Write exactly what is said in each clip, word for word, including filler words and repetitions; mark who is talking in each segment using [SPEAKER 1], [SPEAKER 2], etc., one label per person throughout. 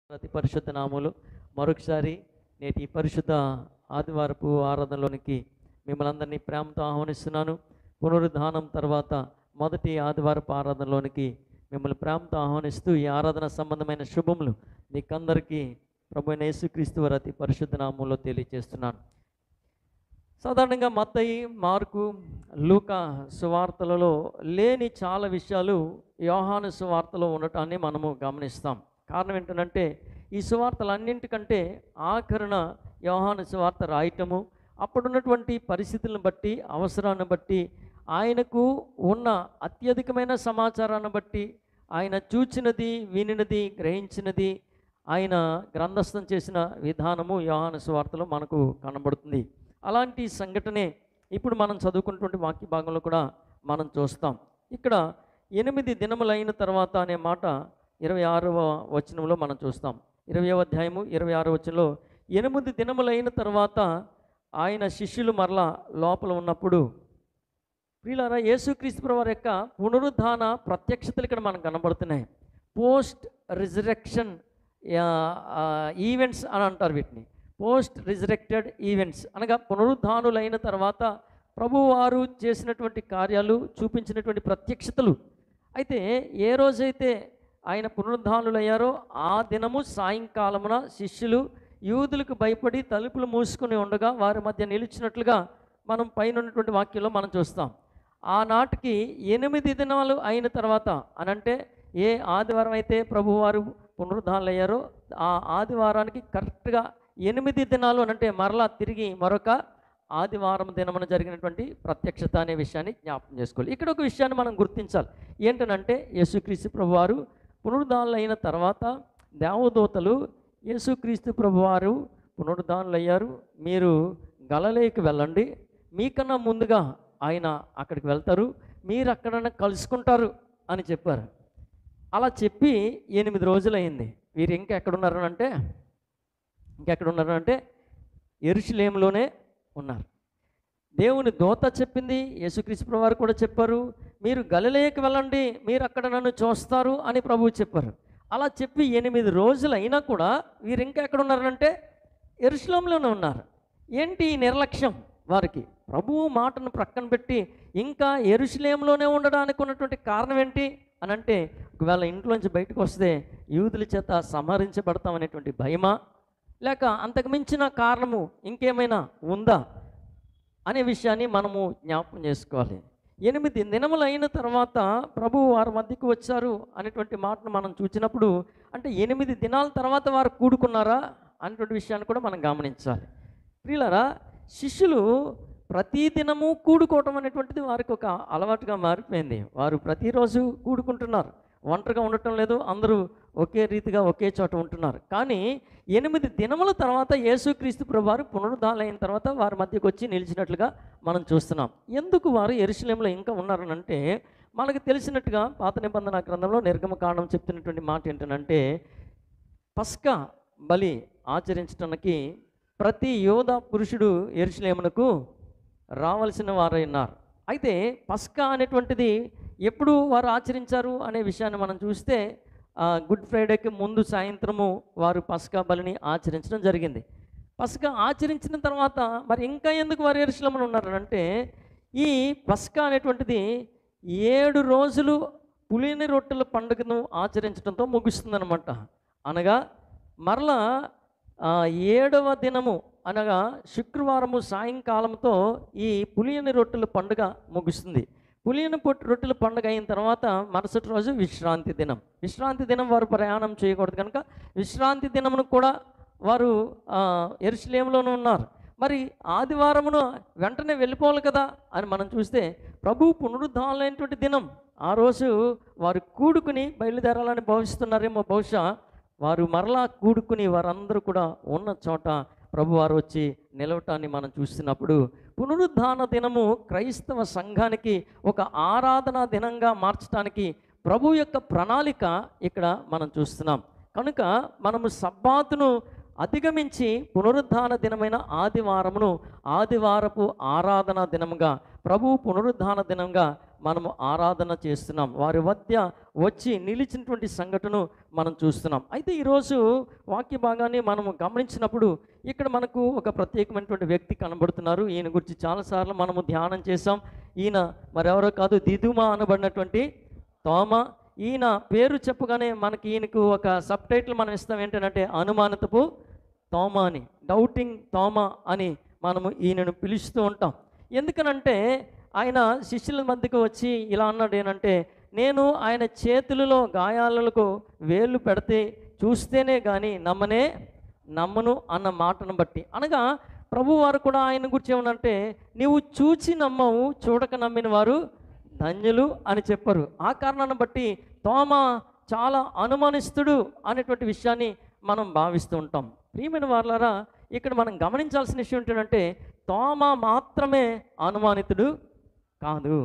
[SPEAKER 1] అతి పరిశుద్ధ నామములు మరొకసారి నేటి ఈ పరిశుద్ధ ఆదివారపు ఆరాధనలోనికి మిమ్మల్ని అందరినీ ప్రేమతో ఆహ్వానిస్తున్నాను. పునరుద్ధానం తర్వాత మొదటి ఆదివారపు ఆరాధనలోనికి మిమ్మల్ని ప్రేమతో ఆహ్వానిస్తూ ఈ ఆరాధన సంబంధమైన శుభములు మీకందరికీ ప్రభు అయిన యేసుక్రీస్తు వారి అతి పరిశుద్ధ నామంలో తెలియజేస్తున్నాను. సాధారణంగా మత్తయి, మార్కు, లూకా సువార్తలలో లేని చాలా విషయాలు యోహాను సువార్తలో ఉండటాన్ని మనము గమనిస్తాం. కారణం ఏంటంటే ఈ సువార్తలన్నింటికంటే ఆఖరణ యోహాను సువార్త రాయటము, అప్పుడున్నటువంటి పరిస్థితులను బట్టి, అవసరాన్ని బట్టి, ఆయనకు ఉన్న అత్యధికమైన సమాచారాన్ని బట్టి, ఆయన చూచినది, వినినది, గ్రహించినది ఆయన గ్రంథస్థం చేసిన విధానము యోహాను సువార్తలో మనకు కనబడుతుంది. అలాంటి సంఘటనే ఇప్పుడు మనం చదువుకున్నటువంటి వాక్య భాగంలో కూడా మనం చూస్తాం. ఇక్కడ ఎనిమిది దినములైన తర్వాత అనే మాట ఇరవై ఆరవ వచనంలో మనం చూస్తాం. ఇరవయవ అధ్యాయము ఇరవై ఆరవ వచనంలో ఎనిమిది దినములైన తర్వాత ఆయన శిష్యులు మరలా లోపల ఉన్నప్పుడు, ప్రియులారా, యేసుక్రీస్తు ప్రభువు వారి యొక్క పునరుద్ధాన ప్రత్యక్షతలు ఇక్కడ మనకు కనబడుతున్నాయి. పోస్ట్ రిజరెక్షన్ ఈవెంట్స్ అని అంటారు వీటిని. పోస్ట్ రిజరెక్టెడ్ ఈవెంట్స్ అనగా పునరుద్ధానులైన తర్వాత ప్రభువారు చేసినటువంటి కార్యాలు, చూపించినటువంటి ప్రత్యక్షతలు. అయితే ఏ రోజైతే ఆయన పునరుద్ధానులయ్యారో ఆ దినము సాయంకాలమున శిష్యులు యూదులకు భయపడి తలుపులు మూసుకుని ఉండగా వారి మధ్య నిలిచినట్లుగా మనం పైన ఉన్నటువంటి వాక్యంలో మనం చూస్తాం. ఆనాటికి ఎనిమిది దినాలు అయిన తర్వాత అనంటే ఏ ఆదివారం అయితే ప్రభువారు పునరుద్ధానులయ్యారో ఆ ఆదివారానికి కరెక్ట్గా ఎనిమిది దినాలు అనంటే మరలా తిరిగి మరొక ఆదివారం దినమున జరిగినటువంటి ప్రత్యక్షత అనే విషయాన్ని జ్ఞాపకం చేసుకోవాలి. ఇక్కడ ఒక విషయాన్ని మనం గుర్తించాలి. ఏంటనంటే యేసుక్రీస్తు ప్రభువారు పునరుద్ధానులు అయిన తర్వాత దేవదూతలు యేసుక్రీస్తు ప్రభువారు పునరుద్ధానులు అయ్యారు, మీరు గలిలయకి వెళ్ళండి, మీకన్నా ముందుగా ఆయన అక్కడికి వెళ్తారు, మీరు అక్కడ కలుసుకుంటారు అని చెప్పారు. అలా చెప్పి ఎనిమిది రోజులైంది. వీరు ఇంకా ఎక్కడున్నారు అంటే ఇంకెక్కడ ఉన్నారు అంటే యెరూషలేములోనే ఉన్నారు. దేవుని దూత చెప్పింది, యేసుక్రీస్తు ప్రభువారు కూడా చెప్పారు, మీరు గలిలయకి వెళ్ళండి, మీరు అక్కడ నన్ను చూస్తారు అని ప్రభువు చెప్పారు. అలా చెప్పి ఎనిమిది రోజులు అయినా కూడా వీరు ఇంకా ఎక్కడ ఉన్నారంటే యెరూషలేములోనే ఉన్నారు. ఏంటి ఈ నిర్లక్ష్యం వారికి? ప్రభువు మాటను ప్రక్కన పెట్టి ఇంకా యెరూషలేములోనే ఉండడానికి ఉన్నటువంటి కారణం ఏంటి అని అంటే, ఒకవేళ ఇంట్లోంచి బయటకు వస్తే యూదుల చేత సంహరించబడతామనేటువంటి భయమా, లేక అంతకు మించిన కారణము ఇంకేమైనా ఉందా అనే విషయాన్ని మనము జ్ఞాపకం చేసుకోవాలి. ఎనిమిది దినములు అయిన తర్వాత ప్రభువు వారి మధ్యకు వచ్చారు అనేటువంటి మాటను మనం చూసినప్పుడు, అంటే ఎనిమిది దినాల తర్వాత వారు కూడుకున్నారా అనేటువంటి విషయాన్ని కూడా మనం గమనించాలి. ప్రియులారా, శిష్యులు ప్రతి దినము కూడుకోవటం అనేటువంటిది వారికి ఒక అలవాటుగా మారిపోయింది. వారు ప్రతిరోజు కూడుకుంటున్నారు, ఒంటరిగా ఉండటం లేదు, అందరూ ఒకే రీతిగా ఒకే చోట ఉంటున్నారు. కానీ ఎనిమిది దినముల తర్వాత యేసుక్రీస్తు ప్రభువారు పునరుద్ధానులైన తర్వాత వారి మధ్యకు వచ్చి నిలిచినట్లుగా మనం చూస్తున్నాం. ఎందుకు వారు యెరూషలేములో ఇంకా ఉన్నారనంటే, మనకు తెలిసినట్టుగా పాత నిబంధన గ్రంథంలో నిర్గమకాండం చెప్తున్నటువంటి మాట ఏంటంటే, పస్కా బలి ఆచరించడానికి ప్రతి యోధ పురుషుడు యెరూషలేమునకు రావాల్సిన వారై ఉన్నారు. అయితే పస్కా అనేటువంటిది ఎప్పుడు వారు ఆచరించారు అనే విషయాన్ని మనం చూస్తే, గుడ్ ఫ్రైడేకి ముందు సాయంత్రము వారు పస్కా బలిని ఆచరించడం జరిగింది. పస్కా ఆచరించిన తర్వాత మరి ఇంకా ఎందుకు వారు యెరూషలేములో ఉన్నారంటే, ఈ పస్కా అనేటువంటిది ఏడు రోజులు పులిని రొట్టెల పండుగను ఆచరించడంతో ముగుస్తుందన్నమాట. అనగా మరలా ఏడవ దినము అనగా శుక్రవారము సాయంకాలంతో ఈ పులియని రొట్టెల పండుగ ముగుస్తుంది. పులియని రొట్టెల పండుగ అయిన తర్వాత మరుసటి రోజు విశ్రాంతి దినం. విశ్రాంతి దినం వారు ప్రయాణం చేయకూడదు కనుక విశ్రాంతి దినమును కూడా వారు యెరూషలేములోనే ఉన్నారు. మరి ఆదివారమును వెంటనే వెళ్ళిపోవాలి కదా అని మనం చూస్తే, ప్రభు పునరుద్ధానులైనటువంటి దినం ఆ రోజు వారు కూడుకుని బయలుదేరాలని భావిస్తున్నారేమో. బహుశా వారు మరలా కూడుకుని వారందరూ కూడా ఉన్న చోట ప్రభువారు వచ్చి నిలవటాన్ని మనం చూస్తున్నప్పుడు, పునరుద్ధాన దినము క్రైస్తవ సంఘానికి ఒక ఆరాధనా దినంగా మార్చడానికి ప్రభు యొక్క ప్రణాళిక ఇక్కడ మనం చూస్తున్నాం. కనుక మనము సబ్బాతును అధిగమించి పునరుద్ధాన దినమైన ఆదివారమును ఆదివారపు ఆరాధనా దినముగా, ప్రభు పునరుద్ధాన దినంగా మనము ఆరాధన చేస్తున్నాం. వారి మధ్య వచ్చి నిలిచినటువంటి సంఘటన మనం చూస్తున్నాం. అయితే ఈరోజు వాక్య భాగాన్ని మనము గమనించినప్పుడు ఇక్కడ మనకు ఒక ప్రత్యేకమైనటువంటి వ్యక్తి కనబడుతున్నారు. ఈయన గురించి చాలాసార్లు మనము ధ్యానం చేసాం. ఈయన మరెవరో కాదు, దిదుమా అనబడినటువంటి తోమా. ఈయన పేరు చెప్పగానే మనకి ఈయనకు ఒక సబ్ టైటిల్ మనం ఇస్తాం, ఏంటంటే అనుమానతపు తోమా అని, డౌటింగ్ తోమా అని మనము ఈయనను పిలుస్తూ ఉంటాం. ఎందుకనంటే ఆయన శిష్యుల మధ్యకు వచ్చి ఇలా అన్నాడు, ఏంటంటే నేను ఆయన చేతులలో గాయాలకు వేళ్ళు పెడితే చూస్తేనే కానీ నమ్మనే నమ్మను అన్న మాటను బట్టి, అనగా ప్రభువారు కూడా ఆయన గురించి ఏమనంటే నీవు చూచి నమ్మవు, చూడక నమ్మిన వారు ధన్యులు అని చెప్పారు. ఆ కారణాన్ని బట్టి తోమా చాలా అనుమానిస్తుడు అనేటువంటి విషయాన్ని మనం భావిస్తూ ఉంటాం. ప్రియమైన వారలారా, ఇక్కడ మనం గమనించాల్సిన విషయం ఏంటంటే తోమా మాత్రమే అనుమానితుడు కాదు.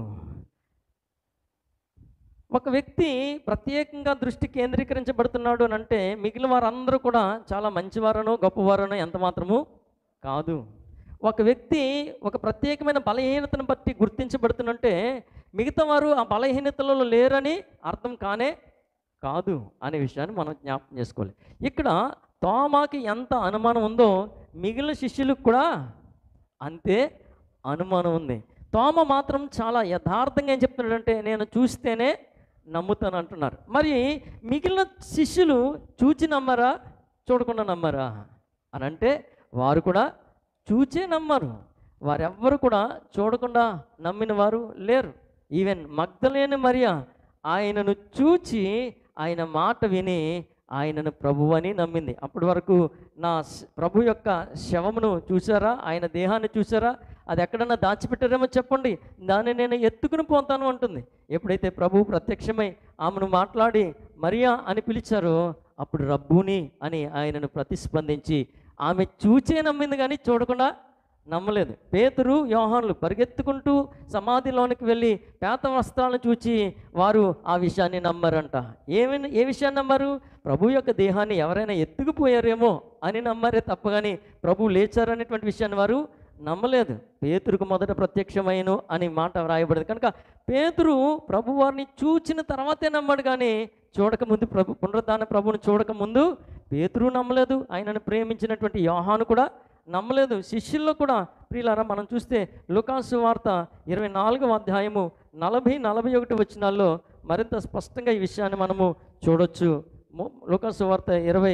[SPEAKER 1] ఒక వ్యక్తి ప్రత్యేకంగా దృష్టి కేంద్రీకరించబడుతున్నాడు అని అంటే మిగిలిన వారందరూ కూడా చాలా మంచివారనో గొప్పవారనో ఎంత మాత్రము కాదు. ఒక వ్యక్తి ఒక ప్రత్యేకమైన బలహీనతను బట్టి గుర్తించబడుతుందంటే మిగతా వారు ఆ బలహీనతలలో లేరని అర్థం కానే కాదు అనే విషయాన్ని మనం జ్ఞాపకం చేసుకోవాలి. ఇక్కడ తోమాకి ఎంత అనుమానం ఉందో మిగిలిన శిష్యులకు కూడా అంతే అనుమానం ఉంది. తోమ మాత్రం చాలా యథార్థంగా ఏం చెప్తున్నాడంటే నేను చూస్తేనే నమ్ముతాను అంటున్నారు. మరి మిగిలిన శిష్యులు చూచి నమ్మరా, చూడకుండా నమ్మరా అని అంటే వారు కూడా చూచే నమ్మరు. వారెవ్వరు కూడా చూడకుండా నమ్మిన వారు లేరు. ఈవెన్ మగ్దలేని మరియా ఆయనను చూచి ఆయన మాట విని ఆయనను ప్రభువు అని నమ్మింది. అప్పటి వరకు నా ప్రభు యొక్క శవమును చూసారా, ఆయన దేహాన్ని చూసారా, అది ఎక్కడన్నా దాచిపెట్టారేమో చెప్పండి, దాన్ని నేను ఎత్తుకుని పోతాను అంటుంది. ఎప్పుడైతే ప్రభు ప్రత్యక్షమై ఆమెను మాట్లాడి మరియా అని పిలిచారో అప్పుడు రబ్బూని అని ఆయనను ప్రతిస్పందించి ఆమె చూచే నమ్మింది కానీ చూడకుండా నమ్మలేదు. పేతురు యోహానులు పరిగెత్తుకుంటూ సమాధిలోనికి వెళ్ళి పేత వస్త్రాలను చూచి వారు ఆ విషయాన్ని నమ్మరంట. ఏమి ఏ విషయాన్ని నమ్మరు? ప్రభు యొక్క దేహాన్ని ఎవరైనా ఎత్తుకుపోయారేమో అని నమ్మరే తప్ప కానీ ప్రభు లేచారనేటువంటి విషయాన్ని వారు నమ్మలేదు. పేతురుకు మొదట ప్రత్యక్షమైను అని మాట వ్రాయబడింది కనుక పేతురు ప్రభు వారిని చూచిన తర్వాతే నమ్మాడు కానీ చూడకముందు ప్రభు పునరుద్ధాన ప్రభువుని చూడకముందు పేతురు నమ్మలేదు. ఆయనను ప్రేమించినటువంటి యోహాను కూడా నమ్మలేదు. శిష్యుల్లో కూడా ప్రియులారా మనం చూస్తే లూకాసు వార్త ఇరవై నాలుగవ అధ్యాయము నలభై నలభై ఒకటి వచనాల్లో మరింత స్పష్టంగా ఈ విషయాన్ని మనము చూడొచ్చు. లూకాసు వార్త ఇరవై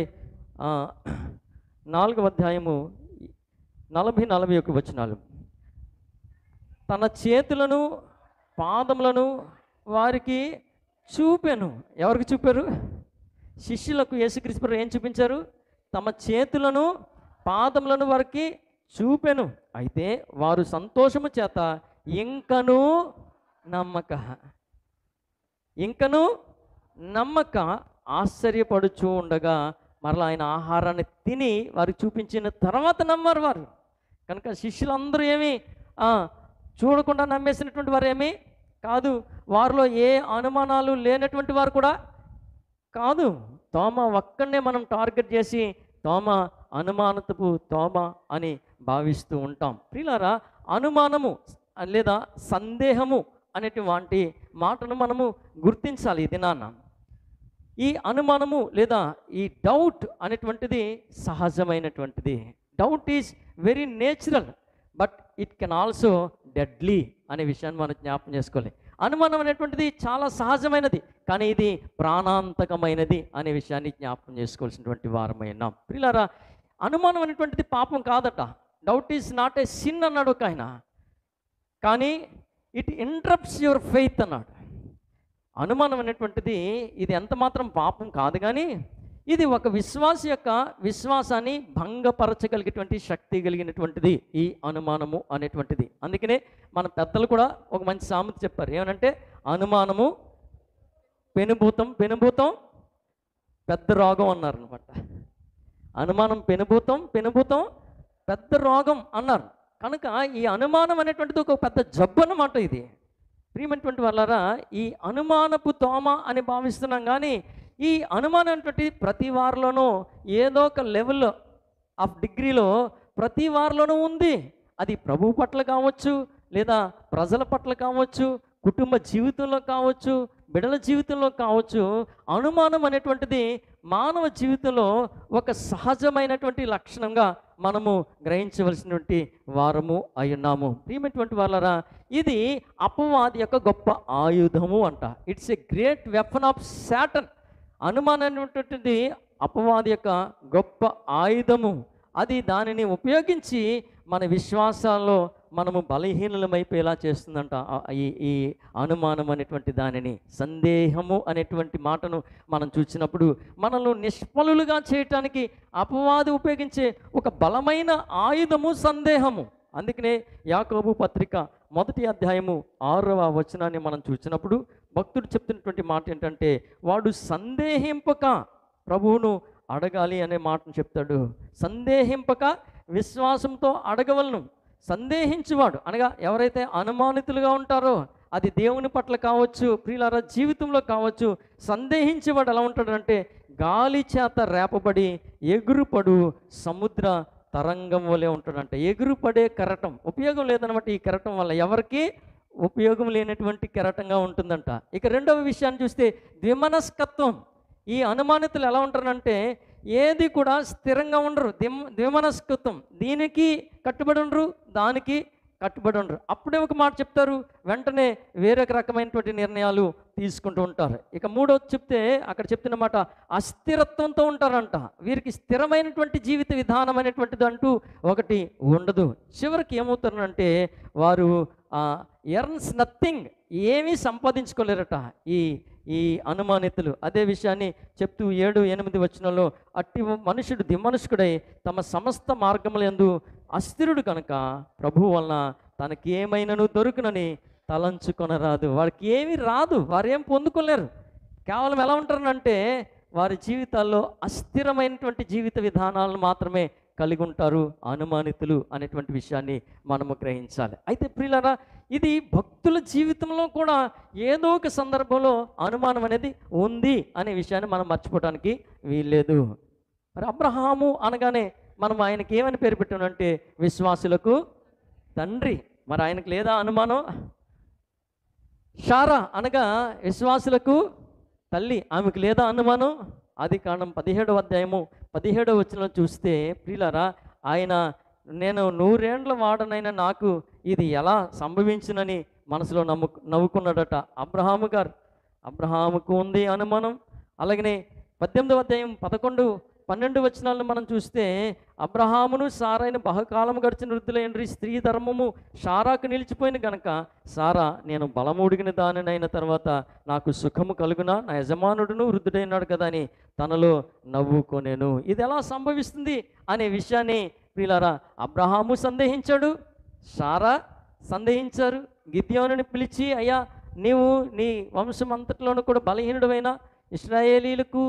[SPEAKER 1] నాలుగవ అధ్యాయము నలభై నలభై ఒకటి వచనాలు. తన చేతులను పాదములను వారికి చూపెను. ఎవరికి చూపారు? శిష్యులకు యేసుక్రీస్తు ఏం చూపించారు? తమ చేతులను పాదములను వారికి చూపెను. అయితే వారు సంతోషము చేత ఇంకను నమ్మక ఇంకను నమ్మక ఆశ్చర్యపడుచూ ఉండగా మరలా ఆయన ఆహారాన్ని తిని వారికి చూపించిన తర్వాత నమ్మారు వారు. కనుక శిష్యులందరూ ఏమి చూడకుండా నమ్మేసినటువంటి వారు ఏమీ కాదు. వారిలో ఏ అనుమానాలు లేనటువంటి వారు కూడా కాదు. తోమా ఒక్కడనే మనం టార్గెట్ చేసి తోమా అనుమానతపు తోమా అని భావిస్తూ ఉంటాం. ప్రియులారా, అనుమానము లేదా సందేహము అనేటువంటి మాటను మనము గుర్తించాలి. ఇది నాన్న ఈ అనుమానము లేదా ఈ డౌట్ అనేటువంటిది సహజమైనటువంటిది. Doubt is very natural but it can also deadly అనే విషయాన్ని మనం జ్ఞాపకం చేసుకోవాలి. అనుమానం అనేటువంటిది చాలా సహజమైనది కానీ ఇది ప్రాణాంతకమైనది అనే విషయాన్ని జ్ఞాపకం చేసుకోవాల్సినటువంటి వారమైనాం. ప్రియులారా, అనుమానం అనేటువంటిది పాపం కాదట. Doubt is not a sin అన్నాడు ఒక ఆయన, కానీ ఇట్ ఇంటరప్ట్స్ యువర్ ఫెయిత్ అన్నాడు. అనుమానం అనేటువంటిది ఇది ఎంత మాత్రం పాపం కాదు కానీ ఇది ఒక విశ్వాస యొక్క విశ్వాసాన్ని భంగపరచగలిగేటువంటి శక్తి కలిగినటువంటిది ఈ అనుమానము అనేటువంటిది. అందుకనే మన పెద్దలు కూడా ఒక మంచి సామెత చెప్పారు. ఏమనంటే అనుమానము పెనుభూతం, పెనుభూతం పెద్ద రోగం అన్నారు అనమాట. అనుమానం పెనుభూతం, పెనుభూతం పెద్ద రోగం అన్నారు. కనుక ఈ అనుమానం అనేటువంటిది ఒక పెద్ద జబ్బు అన్నమాట. ఇది ప్రియమైనటువంటి వాళ్ళారా, ఈ అనుమానపు తోమ అని భావిస్తున్నాం కానీ ఈ అనుమానం అనేటువంటి ప్రతి వారిలోనూ ఏదో ఒక లెవెల్ ఆఫ్ డిగ్రీలో ప్రతి వారిలోనూ ఉంది. అది ప్రభువు పట్ల కావచ్చు లేదా ప్రజల పట్ల కావచ్చు కుటుంబ జీవితంలో కావచ్చు, బిడ్డల జీవితంలో కావచ్చు, అనుమానం అనేటువంటిది మానవ జీవితంలో ఒక సహజమైనటువంటి లక్షణంగా మనము గ్రహించవలసినటువంటి వారము అయి ఉన్నాము. ప్రియమైనటువంటి వాళ్ళరా, ఇది అపవాది యొక్క గొప్ప ఆయుధము అంట. It's a great weapon of Satan. అనుమానం అనేటువంటిది అపవాది యొక్క గొప్ప ఆయుధము. అది దానిని ఉపయోగించి మన విశ్వాసాల్లో మనము బలహీనమైపోయేలా చేస్తుందంట. ఈ ఈ అనుమానం అనేటువంటి దానిని, సందేహము అనేటువంటి మాటను మనం చూసినప్పుడు మనల్ని నిష్ఫలులుగా చేయటానికి అపవాది ఉపయోగించే ఒక బలమైన ఆయుధము సందేహము. అందుకనే యాకోబు పత్రిక మొదటి అధ్యాయము ఆరవ వచనాన్ని మనం చూసినప్పుడు భక్తుడు చెప్తున్నటువంటి మాట ఏంటంటే, వాడు సందేహింపక ప్రభువును అడగాలి అనే మాటను చెప్తాడు. సందేహింపక విశ్వాసంతో అడగవలను. సందేహించువాడు అనగా ఎవరైతే అనుమానితులుగా ఉంటారో, అది దేవుని పట్ల కావచ్చు, ప్రియులారా జీవితంలో కావచ్చు, సందేహించేవాడు ఎలా ఉంటాడంటే గాలి చేత రేపబడి ఎగురుపడు సముద్ర తరంగం వలె ఉంటాడంట. ఎగురుపడే కెరటం, ఉపయోగం లేదనమాట. ఈ కెరటం వల్ల ఎవరికి ఉపయోగం లేనటువంటి కెరటంగా ఉంటుందంట. ఇక రెండవ విషయాన్ని చూస్తే ద్విమనస్కత్వం. ఈ అనుమానితులు ఎలా ఉంటారంటే ఏది కూడా స్థిరంగా ఉండరు. ద్విమ ద్విమనస్కత్వం, దీనికి కట్టుబడి ఉండరు, దానికి కట్టుబడి ఉండరు. అప్పుడే ఒక మాట చెప్తారు, వెంటనే వేరొక రకమైనటువంటి నిర్ణయాలు తీసుకుంటూ ఉంటారు. ఇక మూడోది చెప్తే అక్కడ చెప్తున్న మాట అస్థిరత్వంతో ఉంటారంట. వీరికి స్థిరమైనటువంటి జీవిత విధానం అనేటువంటిది అంటూ ఒకటి ఉండదు. చివరికి ఏమవుతారంటే వారు ఎర్న్స్ నథింగ్, ఏమీ సంపాదించుకోలేరట ఈ ఈ అనుమానితులు. అదే విషయాన్ని చెప్తూ ఏడు ఎనిమిది వచనంలో, అట్టి మనుషుడు దిమనుష్కుడై తమ సమస్త మార్గములందు అస్థిరుడు కనుక ప్రభువు వలన తనకి ఏమైనాను దొరుకునని తలంచుకొనరాదు. వారికి ఏమీ రాదు, వారు ఏం పొందుకోలేరు. కేవలం ఎలా ఉంటారనంటే వారి జీవితాల్లో అస్థిరమైనటువంటి జీవిత విధానాలను మాత్రమే కలిగి ఉంటారు అనుమానితులు అనేటువంటి విషయాన్ని మనము గ్రహించాలి. అయితే ప్రియులారా, ఇది భక్తుల జీవితంలో కూడా ఏదో ఒక సందర్భంలో అనుమానం అనేది ఉంది అనే విషయాన్ని మనం మర్చిపోవడానికి వీల్లేదు. మరి అబ్రహాము అనగానే మనం ఆయనకి ఏమని పేరు పెట్టామంటే విశ్వాసులకు తండ్రి. మరి ఆయనకు లేదా అనుమానం? షారా అనగా విశ్వాసులకు తల్లి, ఆమెకు లేదా అనుమానం? ఆది కాండం పదిహేడవ అధ్యాయము పదిహేడవ వచనం చూస్తే ప్రియులారా, ఆయన నేను నూరేండ్ల వాడనైనా నాకు ఇది ఎలా సంభవించునని మనసులో నమ్ము నవ్వుకున్నాడట అబ్రహాము గారు. అబ్రహాముకు ఉంది అనుమానం. అలాగనే పద్దెనిమిదవ అధ్యాయం పదకొండు పన్నెండు వచనాలను మనం చూస్తే అబ్రహామును సారాయిని బహుకాలం గడిచిన వృద్ధులైన స్త్రీ ధర్మము షారాకు నిలిచిపోయిన గనక సారా నేను బలముడిగిన దానినైన తర్వాత నాకు సుఖము కలుగునా, నా యజమానుడును వృద్ధుడైనాడు కదా అని తనలో నవ్వుకొనేను. ఇది ఎలా సంభవిస్తుంది అనే విషయాన్ని ప్రియులారా అబ్రహాము సందేహించాడు, సారా సందేహించారు. గిద్యోనుని పిలిచి, అయ్యా నీవు నీ వంశం అంతట్లోనూ కూడా బలహీనుడైన ఇశ్రాయేలీలకు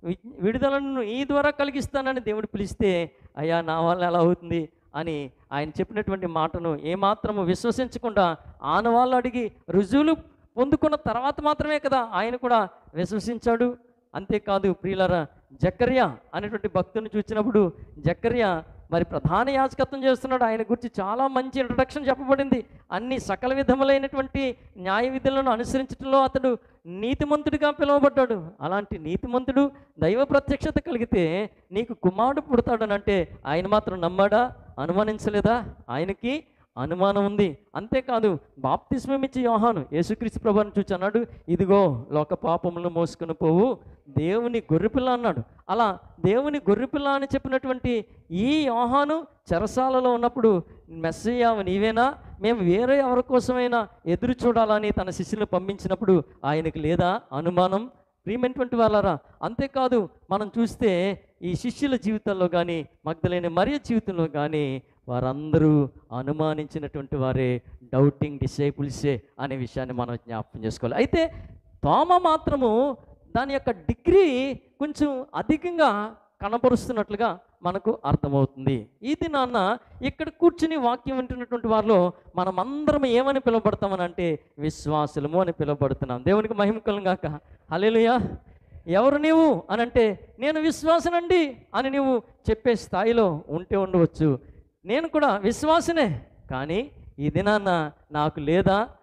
[SPEAKER 1] విడుదలను ఈ ద్వారా కలిగిస్తానని దేవుడు పిలిస్తే, అయ్యా నా వల్ల ఎలా అవుతుంది అని ఆయన చెప్పినటువంటి మాటను ఏమాత్రము విశ్వసించకుండా ఆనవాళ్ళు అడిగి రుజువులు పొందుకున్న తర్వాత మాత్రమే కదా ఆయన కూడా విశ్వసించాడు. అంతేకాదు ప్రియులారా, జకర్యా అనేటువంటి భక్తుని చూసినప్పుడు జకర్యా మరి ప్రధాన యాజకత్వం చేస్తున్నాడు. ఆయన గురించి చాలా మంచి ఇంట్రడక్షన్ చెప్పబడింది. అన్ని సకల విధములైనటువంటి న్యాయ విధులను అనుసరించడంలో అతడు నీతిమంతుడిగా పిలువబడ్డాడు. అలాంటి నీతిమంతుడు దైవ ప్రత్యక్షత కలిగితే నీకు కుమారుడు పుడతాడనంటే ఆయన మాత్రం నమ్మాడా? అనుమానించలేదా? ఆయనకి అనుమానం ఉంది. అంతేకాదు బాప్తిస్మం ఇచ్చి యోహాను యేసుక్రీస్తు ప్రభువుని చూచి అన్నాడు, ఇదిగో లోక పాపములను మోసుకొని పోవు దేవుని గొర్రెపిల్ల అన్నాడు. అలా దేవుని గొర్రెపిల్ల అని చెప్పినటువంటి ఈ యోహాను చెరసాలలో ఉన్నప్పుడు మెస్సయ్యావు నీవేనా, మేము వేరే ఎవరి కోసమైనా ఎదురు చూడాలని తన శిష్యులను పంపించినప్పుడు ఆయనకు లేదా అనుమానం? ప్రియమైనటువంటి వాళ్ళారా, అంతేకాదు మనం చూస్తే ఈ శిష్యుల జీవితంలో కానీ మగ్దలేని మరియ జీవితంలో కానీ వారందరూ అనుమానించినటువంటి వారే, డౌటింగ్ డిసైపుల్సే అనే విషయాన్ని మనం జ్ఞాపకం చేసుకోవాలి. అయితే తోమ మాత్రము దాని యొక్క డిగ్రీ కొంచెం అధికంగా కనపరుస్తున్నట్లుగా మనకు అర్థమవుతుంది. ఈ దినాన్న ఇక్కడ కూర్చుని వాక్యం వింటున్నటువంటి వారిలో మనం అందరం ఏమని పిలువబడతామని అంటే విశ్వాసులము అని పిలువబడుతున్నాం. దేవునికి మహిమ కలుగాక. హల్లెలూయా. ఎవరు నీవు అని అంటే నేను విశ్వాసనండి అని నీవు చెప్పే స్థాయిలో ఉంటే ఉండవచ్చు. నేను కూడా విశ్వాసనే, కానీ ఈ దినాన్న నాకు లేదా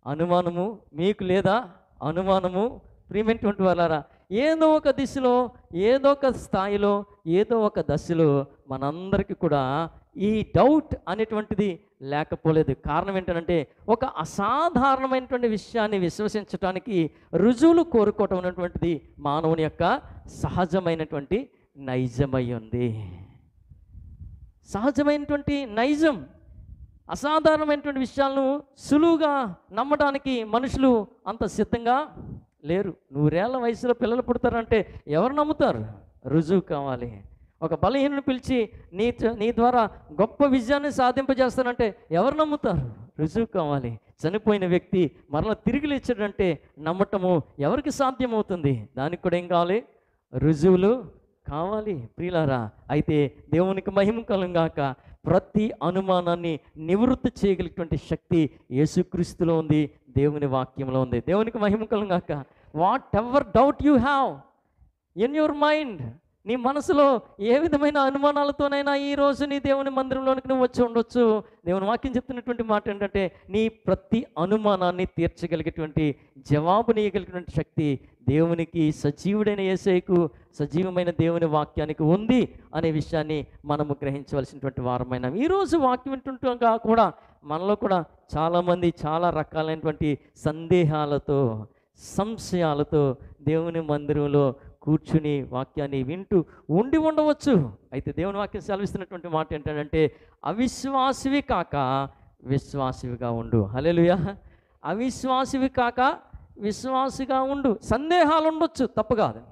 [SPEAKER 1] అనుమానము మీకు లేదా? అనుమానము ప్రియమైనటువంటి వాళ్ళారా, ఏదో ఒక దిశలో, ఏదో ఒక స్థాయిలో, ఏదో ఒక దశలో మనందరికీ కూడా ఈ డౌట్ అనేటువంటిది లేకపోలేదు. కారణం ఏంటంటే ఒక అసాధారణమైనటువంటి విషయాన్ని విశ్వసించడానికి రుజువులు కోరుకోవటం అనేటువంటిది మానవుని యొక్క సహజమైనటువంటి నైజమై ఉంది. సహజమైనటువంటి నైజం. అసాధారణమైనటువంటి విషయాలను సులువుగా నమ్మడానికి మనుషులు అంత సిద్ధంగా లేరు. నూరేళ్ల వయసులో పిల్లలు పుడతారంటే ఎవరు నమ్ముతారు? రుజువు కావాలి. ఒక బలహీనను పిలిచి నీ నీ ద్వారా గొప్ప విజయాన్ని సాధింపజేస్తానంటే ఎవరు నమ్ముతారు? రుజువు కావాలి. చనిపోయిన వ్యక్తి మరలా తిరిగి లేచాడంటే నమ్మటము ఎవరికి సాధ్యమవుతుంది? దానికి కూడా ఏం కావాలి? రుజువులు కావాలి. ప్రియులారా, అయితే దేవునికి మహిమ కలుగాక. ప్రతి అనుమానాన్ని నివృత్తి చేయగలిగినటువంటి శక్తి యేసుక్రీస్తులో ఉంది, దేవుని వాక్యంలో ఉంది. దేవునికి మహిమ కలుగాక. Whatever doubt you have in your mind, నీ మనసులో ఏ విధమైన అనుమానాలతోనైనా ఈరోజు నీ దేవుని మందిరంలోనికి నువ్వు వచ్చి ఉండొచ్చు. దేవుని వాక్యం చెప్తున్నటువంటి మాట ఏంటంటే నీ ప్రతి అనుమానాన్ని తీర్చగలిగేటువంటి, జవాబునియగలిగినటువంటి శక్తి దేవునికి, సజీవుడైన యేసయ్యకు, సజీవమైన దేవుని వాక్యానికి ఉంది అనే విషయాన్ని మనము గ్రహించవలసినటువంటి వారమైన ఈరోజు వాక్యం వింటుండగా కూడా మనలో కూడా చాలామంది చాలా రకాలైనటువంటి సందేహాలతో, సంశయాలతో దేవుని మందిరంలో కూర్చుని వాక్యాన్ని వింటూ ఉండి ఉండవచ్చు. అయితే దేవుని వాక్యం సెలవిస్తున్నటువంటి మాట ఏంటంటే అవిశ్వాసివి కాక విశ్వాసివిగా ఉండు. హల్లెలూయా. అవిశ్వాసివి కాక విశ్వాసిగా ఉండు. సందేహాలు ఉండొచ్చు, తప్పు కాదు.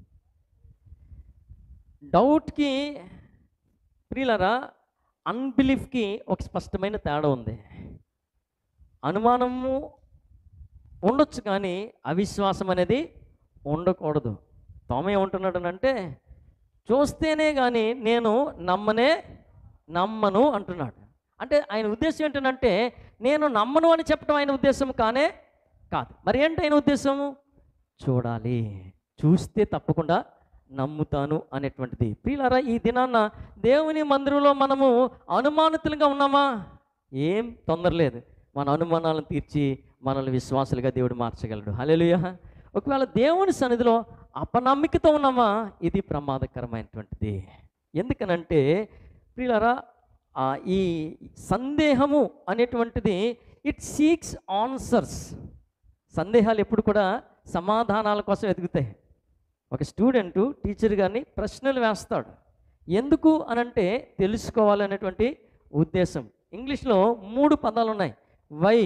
[SPEAKER 1] డౌట్కి ప్రియులరా, అన్బిలీఫ్కి ఒక స్పష్టమైన తేడా ఉంది. అనుమానము ఉండొచ్చు కానీ అవిశ్వాసం అనేది ఉండకూడదు. తోమ ఏమంటున్నాడనంటే చూస్తేనే కానీ నేను నమ్మనే నమ్మను అంటున్నాడు. అంటే ఆయన ఉద్దేశం ఏంటంటే నేను నమ్మను అని చెప్పడం ఆయన ఉద్దేశం కానే కాదు. మరి ఏంటి ఆయన ఉద్దేశము? చూడాలి, చూస్తే తప్పకుండా నమ్ముతాను అనేటువంటిది. ప్రియులారా, ఈ దినాన్న దేవుని మందిరంలో మనము అనుమానితులుగా ఉన్నామా? ఏం తొందర లేదు. మన అనుమానాలను తీర్చి మనల్ని విశ్వాసులుగా దేవుడు మార్చగలడు. హల్లెలూయా. ఒకవేళ దేవుని సన్నిధిలో అపనమ్మికతో ఉన్నామా? ఇది ప్రమాదకరమైనటువంటిది. ఎందుకనంటే ప్రియులారా, ఈ సందేహము అనేటువంటిది ఇట్ సీక్స్ ఆన్సర్స్. సందేహాలు ఎప్పుడు కూడా సమాధానాల కోసం ఎదుగుతాయి. ఒక స్టూడెంటు టీచర్ గారిని ప్రశ్నలు వేస్తాడు. ఎందుకు అనంటే తెలుసుకోవాలనేటువంటి ఉద్దేశం. ఇంగ్లీష్లో మూడు పదాలు ఉన్నాయి: వై,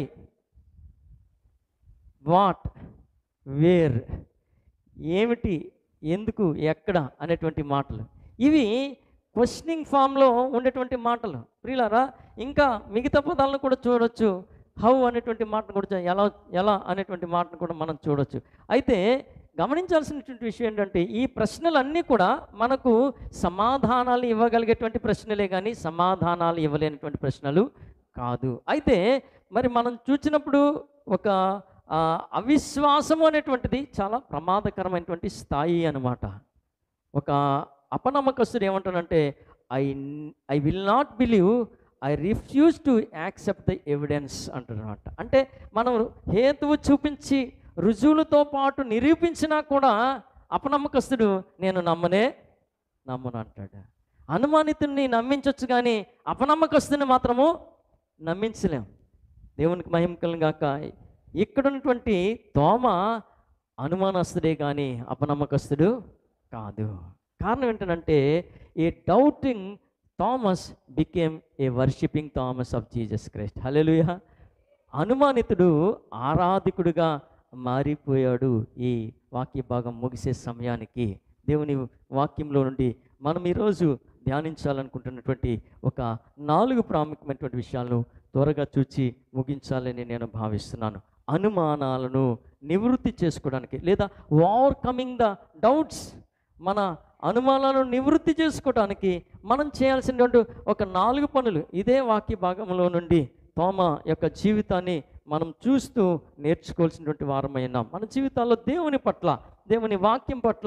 [SPEAKER 1] వాట్, వేర్. ఏమిటి, ఎందుకు, ఎక్కడ అనేటువంటి మాటలు. ఇవి క్వశ్చనింగ్ ఫామ్లో ఉండేటువంటి మాటలు. ప్రియులారా, ఇంకా మిగతా పదాలను కూడా చూడొచ్చు. హౌ అనేటువంటి మాటను కూడా, ఎలా ఎలా అనేటువంటి మాటను కూడా మనం చూడొచ్చు. అయితే గమనించాల్సినటువంటి విషయం ఏంటంటే ఈ ప్రశ్నలన్నీ కూడా మనకు సమాధానాలు ఇవ్వగలిగేటువంటి ప్రశ్నలే కానీ సమాధానాలు ఇవ్వలేనటువంటి ప్రశ్నలు కాదు. అయితే మరి మనం చూసినప్పుడు ఒక అవిశ్వాసము అనేటువంటిది చాలా ప్రమాదకరమైనటువంటి స్థాయి అన్నమాట. ఒక అపనమ్మకస్తుడు ఏమంటానంటే I I will not believe, I refuse to accept the evidence అంటున్నమాట. అంటే మనం హేతువు చూపించి రుజువులతో పాటు నిరూపించినా కూడా అపనమ్మకస్తుడు నేను నమ్మనే నమ్మను అంటాడు. అనుమానితుడిని నమ్మించవచ్చు కానీ అపనమ్మకస్తుని మాత్రము నమ్మించలేం. దేవునికి మహిమ కలుగాక. ఇక్కడ ఉన్నటువంటి తోమ అనుమానస్తుడే కానీ అపనమ్మకస్తుడు కాదు. కారణం ఏంటంటే a doubting Thomas became a worshipping Thomas of Jesus Christ. హల్లెలూయా. అనుమానితుడు ఆరాధికుడుగా మారిపోయాడు. ఈ వాక్య భాగం ముగిసే సమయానికి దేవుని వాక్యంలో నుండి మనం ఈరోజు ధ్యానించాలనుకుంటున్నటువంటి ఒక నాలుగు ప్రాముఖ్యమైనటువంటి విషయాలను త్వరగా చూచి ముగించాలని నేను భావిస్తున్నాను. అనుమానాలను నివృత్తి చేసుకోవడానికి లేదా ఓవర్కమింగ్ ద డౌట్స్, మన అనుమానాలను నివృత్తి చేసుకోవడానికి మనం చేయాల్సినటువంటి ఒక నాలుగు పనులు ఇదే వాక్య భాగంలో నుండి తోమ యొక్క జీవితాన్ని మనం చూస్తూ నేర్చుకోవాల్సినటువంటి వారమైనాం. మన జీవితాల్లో దేవుని పట్ల, దేవుని వాక్యం పట్ల,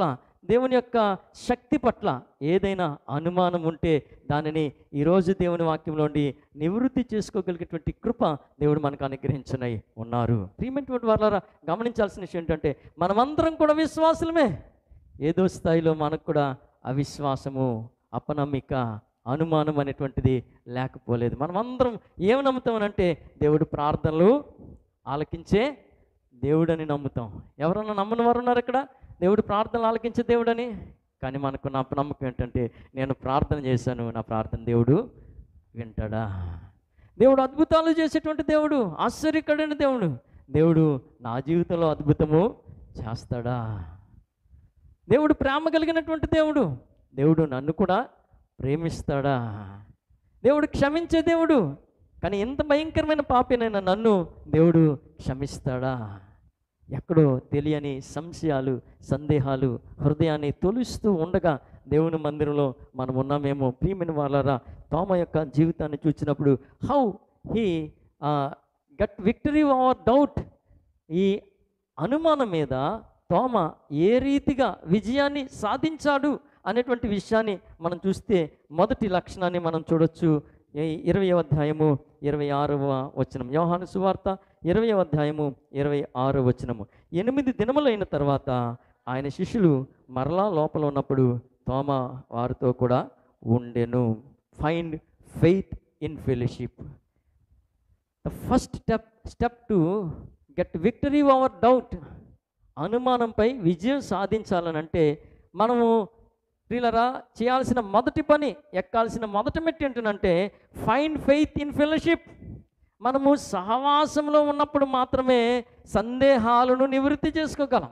[SPEAKER 1] దేవుని యొక్క శక్తి పట్ల ఏదైనా అనుమానం ఉంటే దానిని ఈరోజు దేవుని వాక్యంలోండి నివృత్తి చేసుకోగలిగేటువంటి కృప దేవుడు మనకు అనుగ్రహించనై ఉన్నారు. ప్రియమైనటువంటి వారులారా, గమనించాల్సిన విషయం ఏంటంటే మనమందరం కూడా విశ్వాసులమే. ఏదో స్థాయిలో మనకు కూడా అవిశ్వాసము, అపనమ్మిక, అనుమానం అనేటువంటిది లేకపోలేదు. మనమందరం ఏమి నమ్ముతామనంటే దేవుడు ప్రార్థనలు ఆలకించే దేవుడని నమ్ముతాం. ఎవరన్నా నమ్మని వారు ఉన్నారు ఇక్కడ? దేవుడు ప్రార్థనలు ఆలకించే దేవుడని. కానీ మనకు నా నమ్మకం ఏంటంటే నేను ప్రార్థన చేశాను, నా ప్రార్థన దేవుడు వింటాడా? దేవుడు అద్భుతాలు చేసేటువంటి దేవుడు, ఆశ్చర్యకరమైన దేవుడు. దేవుడు నా జీవితంలో అద్భుతము చేస్తాడా? దేవుడు ప్రేమ కలిగినటువంటి దేవుడు. దేవుడు నన్ను కూడా ప్రేమిస్తాడా? దేవుడు క్షమించే దేవుడు. కానీ ఎంత భయంకరమైన పాపినైనా నన్ను దేవుడు క్షమిస్తాడా? ఎక్కడో తెలియని సంశయాలు, సందేహాలు హృదయాన్ని తొలుస్తూ ఉండగా దేవుని మందిరంలో మనం ఉన్నామేమో. ప్రియమైన వాళ్ళారా, తోమ యొక్క జీవితాన్ని చూసినప్పుడు how he got victory over doubt, ఈ అనుమానం మీద తోమ ఏ రీతిగా విజయాన్ని సాధించాడు అనేటువంటి విషయాన్ని మనం చూస్తే మొదటి లక్షణాన్ని మనం చూడొచ్చు. ఇరవై అధ్యాయము ఇరవై ఆరవ వచనం, యోహాను సువార్త ఇరవై అధ్యాయము ఇరవై ఆరవ వచనము. ఎనిమిది దినములైన తర్వాత ఆయన శిష్యులు మరలా లోపల ఉన్నప్పుడు తోమ వారితో కూడా ఉండెను. Find faith in fellowship. The first step step to get victory over doubt. అనుమానంపై విజయం సాధించాలనంటే మనము ప్రియులరా చేయాల్సిన మొదటి పని, ఎక్కాల్సిన మొదటి మెట్టు ఏంటంటే ఫైండ్ ఫెయిత్ ఇన్ ఫెలోషిప్. మనము సహవాసంలో ఉన్నప్పుడు మాత్రమే సందేహాలను నివృత్తి చేసుకోగలం.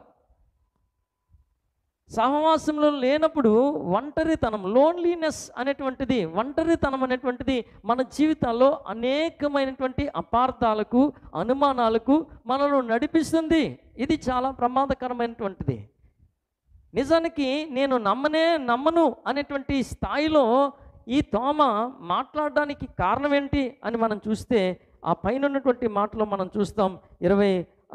[SPEAKER 1] సహవాసంలో లేనప్పుడు ఒంటరితనం, లోన్లీనెస్ అనేటువంటిది, ఒంటరితనం అనేటువంటిది మన జీవితాల్లో అనేకమైనటువంటి అపార్థాలకు, అనుమానాలకు మనల్ని నడిపిస్తుంది. ఇది చాలా ప్రమాదకరమైనటువంటిది. నిజానికి నేను నమ్మనే నమ్మను అనేటువంటి స్థాయిలో ఈ తోమ మాట్లాడడానికి కారణం ఏంటి అని మనం చూస్తే ఆ పైన ఉన్నటువంటి మాటలో మనం చూస్తాం. ఇరవై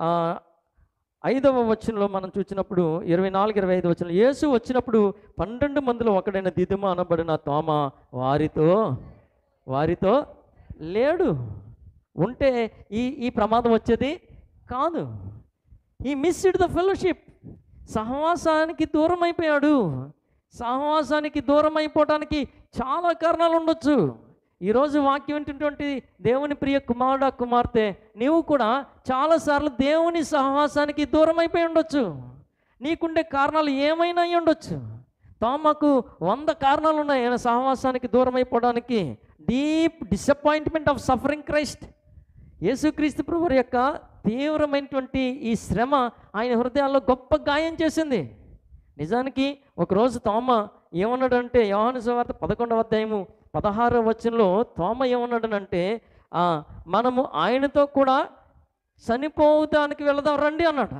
[SPEAKER 1] ఐదవ వచనంలో మనం చూసినప్పుడు ఇరవై నాలుగు ఇరవై ఐదు వచనంలో, యేసు వచ్చినప్పుడు పన్నెండు మందిలో ఒకడైన దిదుమ అనబడిన తోమ వారితో వారితో లేడు. ఉంటే ఈ ఈ ప్రమాదం వచ్చేది కాదు. He missed the fellowship. సహవాసానికి దూరం అయిపోయాడు. సహవాసానికి దూరం అయిపోవడానికి చాలా కారణాలు ఉండొచ్చు. ఈరోజు వాక్యం వింటున్నటువంటి దేవుని ప్రియ కుమారుడా, కుమార్తె, నీవు కూడా చాలాసార్లు దేవుని సహవాసానికి దూరం అయిపోయి ఉండొచ్చు. నీకుండే కారణాలు ఏమైనా అయి ఉండొచ్చు. తోమకు వంద కారణాలు ఉన్నాయి ఆయన సహవాసానికి దూరం అయిపోవడానికి. Deep disappointment of suffering Christ. యేసుక్రీస్తు ప్రభువు యొక్క తీవ్రమైనటువంటి ఈ శ్రమ ఆయన హృదయాల్లో గొప్ప గాయం చేసింది. నిజానికి ఒకరోజు తోమ ఏమన్నాడంటే, యోహాను సువార్త పదకొండవ అధ్యాయము పదహారవ వచనంలో తోమ ఏమన్నాడనంటే, మనము ఆయనతో కూడా చనిపోవడానికి వెళదాం రండి అన్నాడు.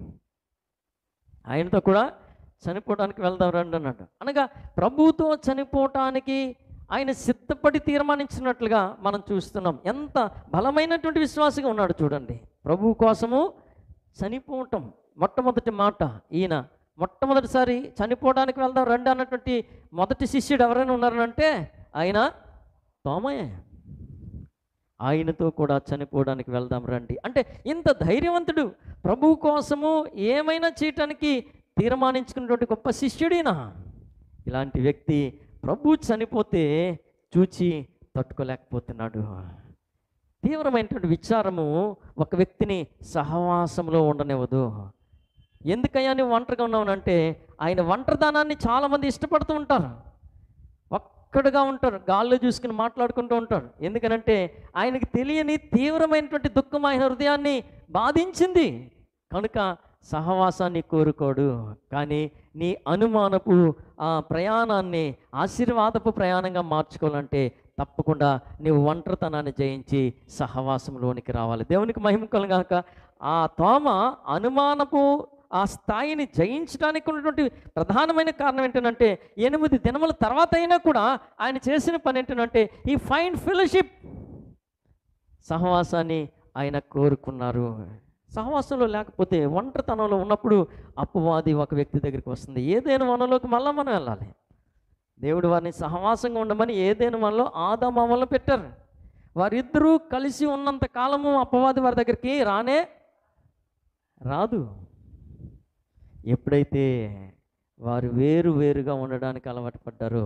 [SPEAKER 1] ఆయనతో కూడా చనిపోవడానికి వెళ్దాం రండి అన్నాడు. అనగా ప్రభువుతో చనిపోవటానికి ఆయన సిద్ధపడి తీర్మానించినట్లుగా మనం చూస్తున్నాం. ఎంత బలమైనటువంటి విశ్వాసంగా ఉన్నాడు చూడండి. ప్రభువు కోసము చనిపోవటం మొట్టమొదటి మాట. ఈయన మొట్టమొదటిసారి చనిపోవడానికి వెళ్దాం రండి అన్నటువంటి మొదటి శిష్యుడు ఎవరైనా ఉన్నారనంటే ఆయన తోమయే. ఆయనతో కూడా చనిపోవడానికి వెళ్దాం రండి అంటే ఇంత ధైర్యవంతుడు, ప్రభువు కోసము ఏమైనా చేయటానికి తీర్మానించుకున్నటువంటి గొప్ప శిష్యుడినా. ఇలాంటి వ్యక్తి ప్రభు చనిపోతే చూచి తట్టుకోలేకపోతున్నాడు. తీవ్రమైనటువంటి విచారము ఒక వ్యక్తిని సహవాసంలో ఉండనివ్వదు. ఎందుకయ్యా నువ్వు ఒంటరిగా ఉన్నావునంటే, ఆయన ఒంటరిదానాన్ని చాలామంది ఇష్టపడుతూ ఉంటారు. ఒక్కడుగా ఉంటారు, గాల్లో చూసుకుని మాట్లాడుకుంటూ ఉంటారు. ఎందుకనంటే ఆయనకి తెలియని తీవ్రమైనటువంటి దుఃఖం ఆయన హృదయాన్ని బాధించింది కనుక సహవాసాన్ని కోరుకోడు. కానీ నీ అనుమానపు ఆ ప్రయాణాన్ని ఆశీర్వాదపు ప్రయాణంగా మార్చుకోవాలంటే తప్పకుండా నీవు ఒంటరితనాన్ని జయించి సహవాసంలోనికి రావాలి. దేవునికి మహిమ కలుగాక. ఆ తోమ అనుమానపు ఆ స్థాయిని జయించడానికి ఉన్నటువంటి ప్రధానమైన కారణం ఏంటంటే, ఎనిమిది దినముల తర్వాత అయినా కూడా ఆయన చేసిన పని ఏంటంటే ఈ ఫైండ్ ఫెలోషిప్. సహవాసాన్ని ఆయన కోరుకున్నారు. సహవాసంలో లేకపోతే ఒంటరితనంలో ఉన్నప్పుడు అపవాది ఒక వ్యక్తి దగ్గరికి వస్తుంది. ఏదైనా వనంలోకి మళ్ళీ మనం వెళ్ళాలి. దేవుడు వారిని సహవాసంగా ఉండమని ఏదైనా వనంలో ఆదాము అవ్వలను పెట్టారు. వారిద్దరూ కలిసి ఉన్నంత కాలము అపవాది వారి దగ్గరికి రానే రాదు. ఎప్పుడైతే వారు వేరు వేరుగా ఉండడానికి అలవాటు పడ్డారో,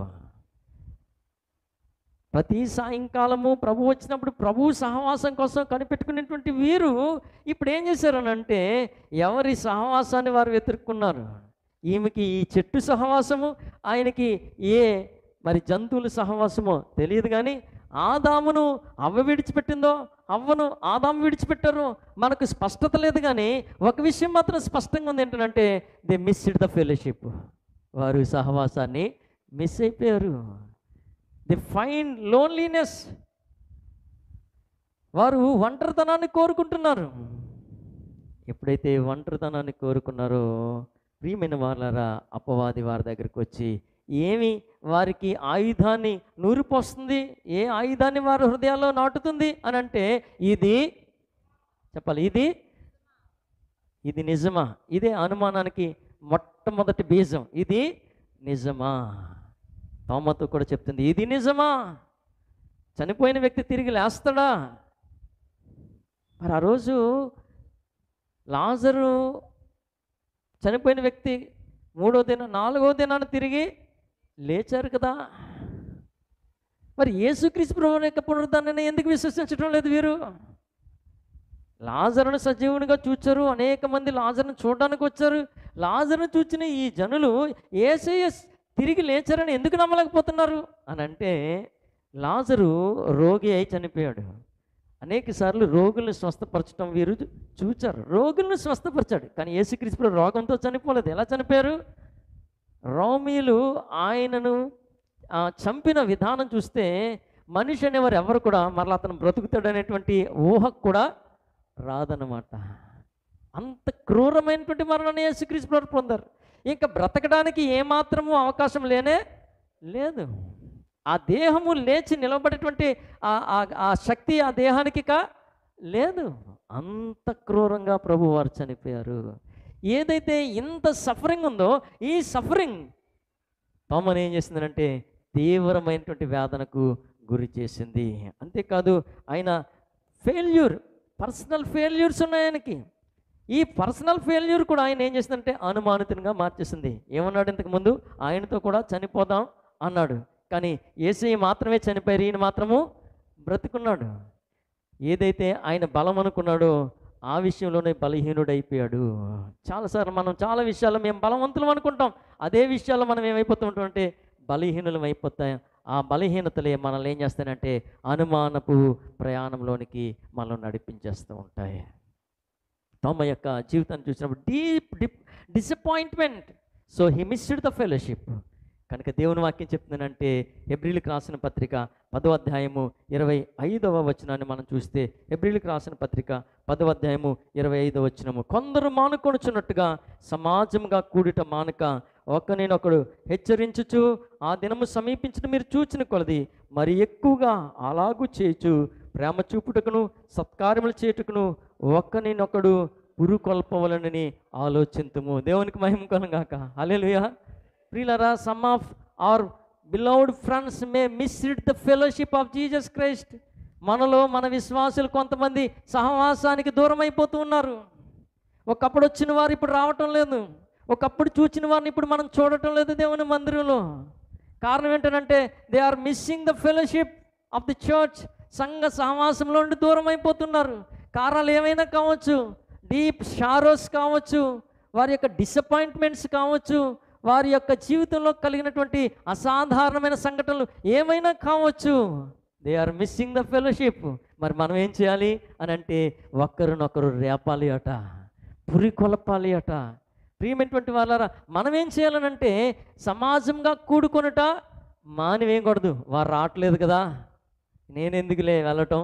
[SPEAKER 1] ప్రతి సాయంకాలము ప్రభు వచ్చినప్పుడు ప్రభు సహవాసం కోసం కనిపెట్టుకునేటువంటి వీరు ఇప్పుడు ఏం చేశారని అంటే, ఎవరి సహవాసాన్ని వారు వెతుక్కున్నారు. ఈమెకి ఈ చెట్టు సహవాసము, ఆయనకి ఏ మరి జంతువుల సహవాసమో తెలియదు, కానీ ఆదామును అవ్వ విడిచిపెట్టిందో, అవ్వను ఆదాము విడిచిపెట్టారు మనకు స్పష్టత లేదు. కానీ ఒక విషయం మాత్రం స్పష్టంగా ఉంది, ఏంటంటే దే మిస్డ్ ద ఫెలోషిప్. వారు సహవాసాన్ని మిస్ అయిపోయారు. The find loneliness. వారు ఒంటరితనాన్ని కోరుకుంటున్నారు. ఎప్పుడైతే ఒంటరితనాన్ని కోరుకున్నారో, ప్రియమైన వాళ్ళారా, అపవాది వారి దగ్గరికి వచ్చి ఏమి వారికి ఆయుధాన్ని నూరిపోస్తుంది, ఏ ఆయుధాన్ని వారి హృదయాల్లో నాటుతుంది అని అంటే, ఇది చెప్పాలి, ఇది ఇది నిజమా? ఇదే అనుమానానికి మొట్టమొదటి బీజం. ఇది నిజమా? తోమతో కూడా చెప్తుంది, ఇది నిజమా? చనిపోయిన వ్యక్తి తిరిగి లేస్తాడా? మరి ఆ రోజు లాజరు చనిపోయిన వ్యక్తి మూడో దిన నాలుగో దినాన్ని తిరిగి లేచారు కదా. మరి యేసుక్రీస్తు ప్రభువు యొక్క పునరుద్ధానాన్ని ఎందుకు విశ్వసించడం లేదు వీరు? లాజరును సజీవునిగా చూచారు, అనేక మంది లాజరును చూడడానికి వచ్చారు. లాజరును చూచిన ఈ జనులు యేసయ్య తిరిగి లేచారని ఎందుకు నమ్మలేకపోతున్నారు అని అంటే, లాజరు రోగి అయి చనిపోయాడు. అనేక సార్లు రోగుల్ని స్వస్థపరచడం వీరు చూచారు. రోగుల్ని స్వస్థపరిచాడు, కానీ యేసుక్రీస్తు ప్రభువు రోగంతో చనిపోలేదు. ఎలా చనిపోయారు? రోమీలు ఆయనను చంపిన విధానం చూస్తే మనిషి అనేవారు ఎవరు కూడా మరలా అతను బ్రతుకుతాడు అనేటువంటి ఊహకు కూడా రాదనమాట. అంత క్రూరమైనటువంటి మరణాన్ని యేసుక్రీస్తు ప్రభువు పొందారు. ఇంకా బ్రతకడానికి ఏమాత్రము అవకాశం లేనే లేదు. ఆ దేహము లేచి నిలబడేటువంటి ఆ శక్తి ఆ దేహానికి కా లేదు. అంత క్రూరంగా ప్రభు వారు చనిపోయారు. ఏదైతే ఇంత సఫరింగ్ ఉందో, ఈ సఫరింగ్ తోమని ఏం చేసిందంటే తీవ్రమైనటువంటి వేదనకు గురి చేసింది. అంతేకాదు ఆయన ఫెయిల్యూర్, పర్సనల్ ఫెయిల్యూర్స్ ఉన్నాయి ఆయనకి. ఈ పర్సనల్ ఫెయిల్యూర్ కూడా ఆయన ఏం చేసిందంటే అనుమానితంగా మార్చేసింది. ఏమన్నాడు ఇంతకుముందు? ఆయనతో కూడా చనిపోదాం అన్నాడు, కానీ యేసయ్య మాత్రమే చనిపోయారు, ఈయన మాత్రము బ్రతుకున్నాడు. ఏదైతే ఆయన బలం అనుకున్నాడో ఆ విషయంలోనే బలహీనుడైపోయాడు. చాలాసార్లు మనం చాలా విషయాల్లో మేము బలవంతులం అనుకుంటాం, అదే విషయాల్లో మనం ఏమైపోతూ ఉంటాం అంటే బలహీనులం అయిపోతాం. ఆ బలహీనతలే మనల్ని ఏం చేస్తాయంటే అనుమానపు ప్రయాణంలోనికి మనల్ని నడిపించేస్తూ ఉంటాయి. తోమ యొక్క జీవితాన్ని చూసినప్పుడు deep dip disappointment. So he missed the fellowship. కనుక దేవుని వాక్యం చెప్తుందంటే హెబ్రీలకు రాసిన పత్రిక పదో అధ్యాయము ఇరవై ఐదవ వచనాన్ని మనం చూస్తే, హెబ్రీలకు రాసిన పత్రిక పదో అధ్యాయము ఇరవై ఐదవ వచనము, కొందరు మానుకొనుచున్నట్టుగా సమాజంగా కూడిట మానక ఒకరినొకడు హెచ్చరించుచు ఆ దినము సమీపించిన మీరు చూచిన కొలది మరి ఎక్కువగా అలాగూ చేయుచు ప్రేమ చూపుటకును సత్కార్యములు చేయుటకును ఒకరినొకడు పురుకొల్పవలనని ఆలోచింతుము. దేవునికి మహిమ కలుగాక. హల్లెలూయా. ప్రియులారా, some of our beloved friends may missed the fellowship of Jesus Christ. మనలో మన విశ్వాసులు కొంతమంది సహవాసానికి దూరం అయిపోతూ ఉన్నారు. ఒకప్పుడు వచ్చిన వారు ఇప్పుడు రావటం లేదు, ఒకప్పుడు చూచిన వారిని ఇప్పుడు మనం చూడటం లేదు దేవుని మందిరంలో. కారణం ఏంటంటే they are missing the fellowship of the church. సంఘ సహవాసంలో నుండి దూరం అయిపోతున్నారు. కారణాలు ఏమైనా కావచ్చు, డీప్ షారోస్ కావచ్చు, వారి యొక్క డిసప్పాయింట్మెంట్స్ కావచ్చు, వారి యొక్క జీవితంలో కలిగినటువంటి అసాధారణమైన సంఘటనలు ఏమైనా కావచ్చు. They are missing the fellowship. మరి మనం ఏం చేయాలి అని అంటే ఒకరినొకరు రేపాలి అట, పురి కొలపాలి అట. ప్రియమైనటువంటి వాళ్ళారా, మనం ఏం చేయాలనంటే సమాజంగా కూడుకొనుట మానివేయకూడదు. వారు రావట్లేదు కదా, నేనెందుకులే వెళ్ళటం.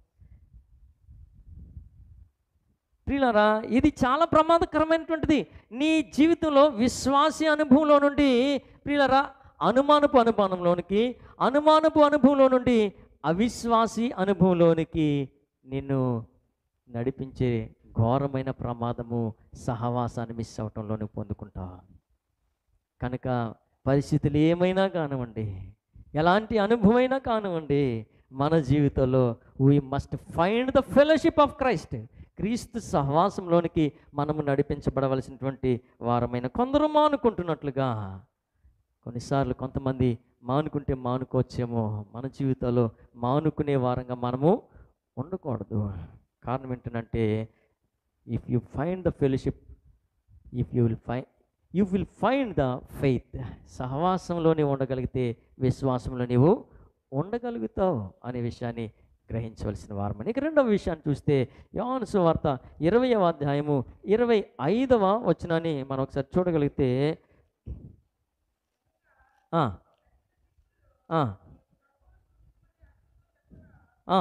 [SPEAKER 1] ప్రియులారా, ఇది చాలా ప్రమాదకరమైనటువంటిది. నీ జీవితంలో విశ్వాసీ అనుభవంలో నుండి ప్రియులారా అనుమానపు అనుమానంలోనికి, అనుమానపు అనుభవంలో నుండి అవిశ్వాసీ అనుభవంలోనికి నిన్ను నడిపించే ఘోరమైన ప్రమాదము సహవాసాన్ని మిస్ అవటంలోనే పొందుకుంటావు. కనుక పరిస్థితులు ఏమైనా కానివ్వండి, ఎలాంటి అనుభవమైనా కానివ్వండి, మన జీవితంలో we must find the fellowship of Christ. క్రీస్తు సహవాసంలోనికి మనము నడిపించబడవలసినటువంటి వారమైన కొందరు మానుకుంటున్నట్లుగా కొన్నిసార్లు కొంతమంది మానుకుంటే మానుకోవచ్చేమో, మన జీవితంలో మానుకునే వారంగా మనము ఉండకూడదు. కారణం ఏంటంటే, if you find the fellowship, if you will find you will find the faith. సహవాసంలోనే ఉండగలిగితే విశ్వాసంలో నీవు ఉండగలుగుతావు అనే విషయాన్ని గ్రహించవలసిన వారమని. ఇక రెండవ విషయాన్ని చూస్తే యోహాను సువార్త ఇరవైవ అధ్యాయము ఇరవై ఐదవ వచనాన్ని మనం ఒకసారి చూడగలిగితే, ఆ, ఆ, ఆ.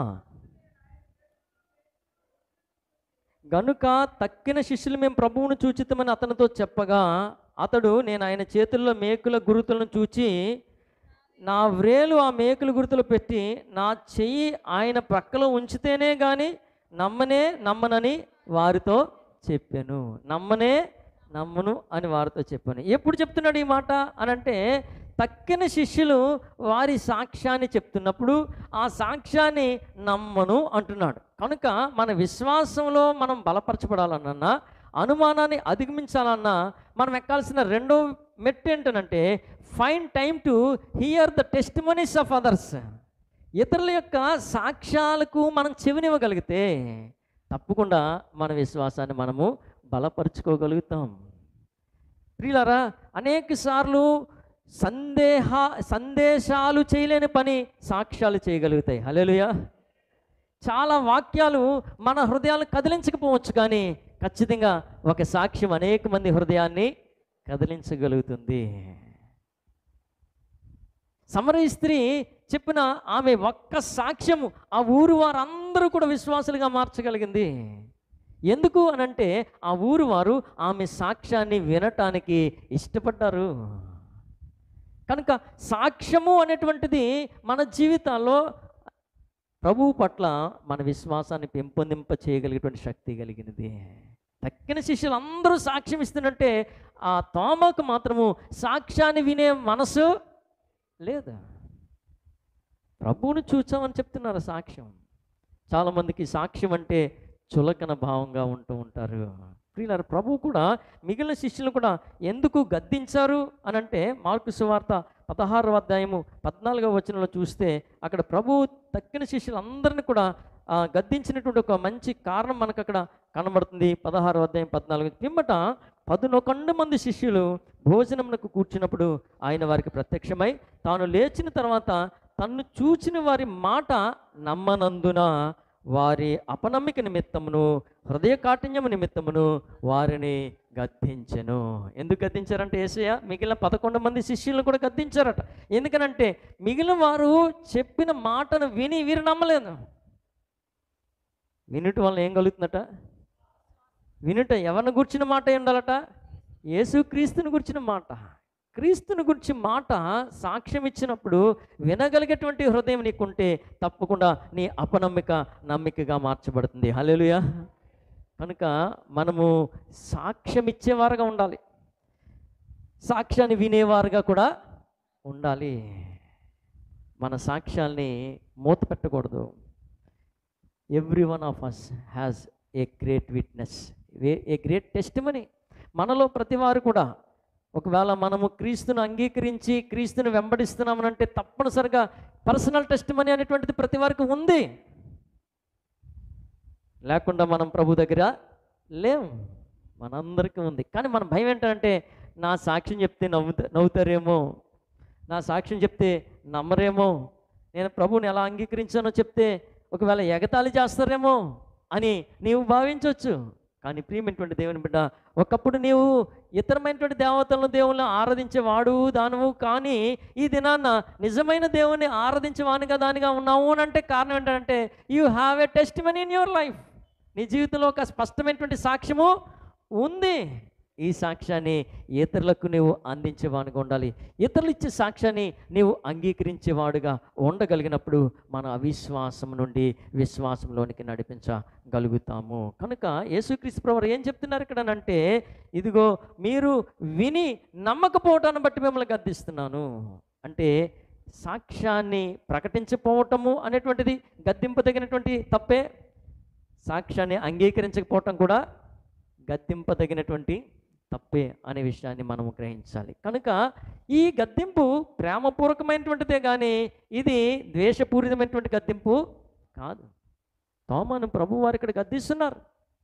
[SPEAKER 1] గనుక తక్కిన శిష్యులు మేము ప్రభువును చూచితమని అతనితో చెప్పగా, అతడు నేను ఆయన చేతుల్లో మేకుల గురుతులను చూచి నా వ్రేలు ఆ మేకుల గుర్తులు పెట్టి నా చెయ్యి ఆయన ప్రక్కలో ఉంచితేనే కానీ నమ్మనే నమ్మనని వారితో చెప్పాను. నమ్మనే నమ్మను అని వారితో చెప్పాను. ఎప్పుడు చెప్తున్నాడు ఈ మాట అని అంటే, తక్కిన శిష్యులు వారి సాక్ష్యాన్ని చెప్తున్నప్పుడు ఆ సాక్ష్యాన్ని నమ్మను అంటున్నాడు. కనుక మన విశ్వాసంలో మనం బలపరచబడాలన్నా, అనుమానాన్ని అధిగమించాలన్నా మనం ఎక్కాల్సిన రెండో మెట్టు ఏంటనంటే, find time to hear the testimonies of others. ఇతరుల యొక్క సాక్ష్యాలకు మనం చెవినివ్వగలిగితే తప్పకుండా మన విశ్వాసాన్ని మనము బలపరుచుకోగలుగుతాం. ప్రియులారా, అనేక సార్లు సందేహ సందేశాలు చేయలేని పని సాక్ష్యాలు చేయగలుగుతాయి. హల్లెలూయా. చాలా వాక్యాలు మన హృదయాలను కదిలించకపోవచ్చు, కానీ ఖచ్చితంగా ఒక సాక్ష్యం అనేక మంది హృదయాన్ని కదిలించగలుగుతుంది. సమరయ స్త్రీ చెప్పిన ఆమె ఒక్క సాక్ష్యము ఆ ఊరు వారందరూ కూడా విశ్వాసులుగా మార్చగలిగింది. ఎందుకు అనంటే, ఆ ఊరు వారు ఆమె సాక్ష్యాన్ని వినటానికి ఇష్టపడ్డారు. కనుక సాక్ష్యము అనేటువంటిది మన జీవితాల్లో ప్రభువు పట్ల మన విశ్వాసాన్ని పెంపొందింప చేయగలిగేటువంటి శక్తి కలిగినది. తక్కిన శిష్యులు అందరూ సాక్ష్యం ఇస్తున్నట్టే ఆ తోమకు మాత్రము సాక్ష్యాన్ని వినే మనసు లేదు. ప్రభువును చూచామని చెప్తున్నారు సాక్ష్యం. చాలామందికి సాక్ష్యం అంటే చులకన భావంగా ఉంటూ ఉంటారు. ప్రియులారా, ప్రభువు కూడా మిగిలిన శిష్యులు కూడా ఎందుకు గద్దించారు అని అంటే, మార్కు సువార్త పదహారవ అధ్యాయము పద్నాలుగవ వచనంలో చూస్తే అక్కడ ప్రభువు తక్కిన శిష్యులందరినీ కూడా గద్దించినటువంటి ఒక మంచి కారణం మనకు అక్కడ కనబడుతుంది. పదహారవ అధ్యాయం పద్నాలుగు పిమ్మట పదునొకండు మంది శిష్యులు భోజనమునకు కూర్చున్నప్పుడు ఆయన వారికి ప్రత్యక్షమై తాను లేచిన తర్వాత తన్ను చూచిన వారి మాట నమ్మనందున వారి అపనమ్మిక నిమిత్తమును హృదయ కాఠిన్యము నిమిత్తమును వారిని గద్దించెను. ఎందుకు గద్దించారంటే, యేసయ్య మిగిలిన పదకొండు మంది శిష్యులను కూడా గద్దించారట. ఎందుకనంటే మిగిలిన వారు చెప్పిన మాటను విని వీరు నమ్మలేదు. వినుట వల్ల ఏం కలుగుతుందట? వినుట ఎవరిని గుర్చిన మాట ఉండాలట? యేసు క్రీస్తుని గుర్చిన మాట. క్రీస్తుని గురించి మాట సాక్ష్యం ఇచ్చినప్పుడు వినగలిగేటువంటి హృదయం నీకుంటే తప్పకుండా నీ అపనమ్మిక నమ్మికగా మార్చబడుతుంది. హల్లెలూయా. కనుక మనము సాక్ష్యం ఇచ్చేవారుగా ఉండాలి, సాక్ష్యాన్ని వినేవారుగా కూడా ఉండాలి. మన సాక్ష్యాల్ని మూత పెట్టకూడదు. Every one of us has a great witness, a great testimony. మనలో ప్రతి వారు కూడా ఒకవేళ మనము క్రీస్తును అంగీకరించి క్రీస్తుని వెంబడిస్తున్నామనంటే తప్పనిసరిగా పర్సనల్ టెస్టిమనీ అనేటువంటిది ప్రతి వారికి ఉంది. లేకుండా మనం ప్రభు దగ్గర లేవు, మనందరికీ ఉంది. కానీ మన భయం ఏంటంటే, నా సాక్ష్యం చెప్తే నవ్వుతా నవ్వుతారేమో, నా సాక్ష్యం చెప్తే నమ్మరేమో, నేను ప్రభువుని ఎలా అంగీకరించానో చెప్తే ఒకవేళ ఎగతాళి చేస్తారేమో అని నీవు భావించవచ్చు. కానీ ప్రియమైనటువంటి దేవుని బిడ్డ, ఒకప్పుడు నీవు ఇతరమైనటువంటి దేవతలను దేవుళ్ళని ఆరాధించేవాడు దానవు, కానీ ఈ దినాన్న నిజమైన దేవుని ఆరాధించేవానిగా దానిగా ఉన్నావు అని అంటే కారణం ఏంటంటే, you have a testimony in your life. నీ జీవితంలో ఒక స్పష్టమైనటువంటి సాక్ష్యము ఉంది. ఈ సాక్ష్యాన్ని ఇతరులకు నీవు అందించేవాడుగా ఉండాలి. ఇతరులు ఇచ్చే సాక్ష్యాన్ని నీవు అంగీకరించేవాడుగా ఉండగలిగినప్పుడు మన అవిశ్వాసం నుండి విశ్వాసంలోనికి నడిపించగలుగుతాము. కనుక యేసుక్రీస్తు ప్రభువు ఏం చెప్తున్నారు ఇక్కడ అంటే, ఇదిగో మీరు విని నమ్మకపోవటాన్ని బట్టి మిమ్మల్ని గద్దిస్తున్నాను అంటే, సాక్ష్యాన్ని ప్రకటించకపోవటము అనేటువంటిది గద్దింపదగినటువంటి తప్పే, సాక్ష్యాన్ని అంగీకరించకపోవటం కూడా గద్దింపదగినటువంటి తప్పే అనే విషయాన్ని మనము గ్రహించాలి. కనుక ఈ గద్దింపు ప్రేమపూర్వకమైనటువంటిదే కానీ ఇది ద్వేషపూరితమైనటువంటి గద్దింపు కాదు. తోమాను ప్రభు వారు ఇక్కడ గద్దిస్తున్నారు.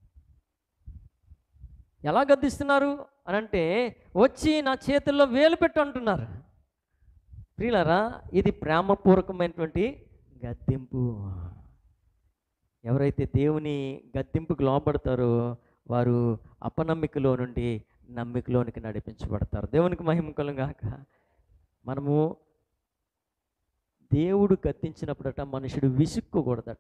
[SPEAKER 1] ఎలా గద్దిస్తున్నారు అని అంటే, వచ్చి నా చేతుల్లో వేలు పెట్టు అంటున్నారు. ప్రియులారా, ఇది ప్రేమపూర్వకమైనటువంటి గద్దింపు. ఎవరైతే దేవుని గద్దింపుకు లోపడతారో వారు అపనమ్మికలో నుండి నమ్మికలోనికి నడిపించబడతారు. దేవునికి మహిమ కలుగాక. మనము దేవుడు గద్దించినప్పుడట మనుషుడు విసుక్కోకూడదట.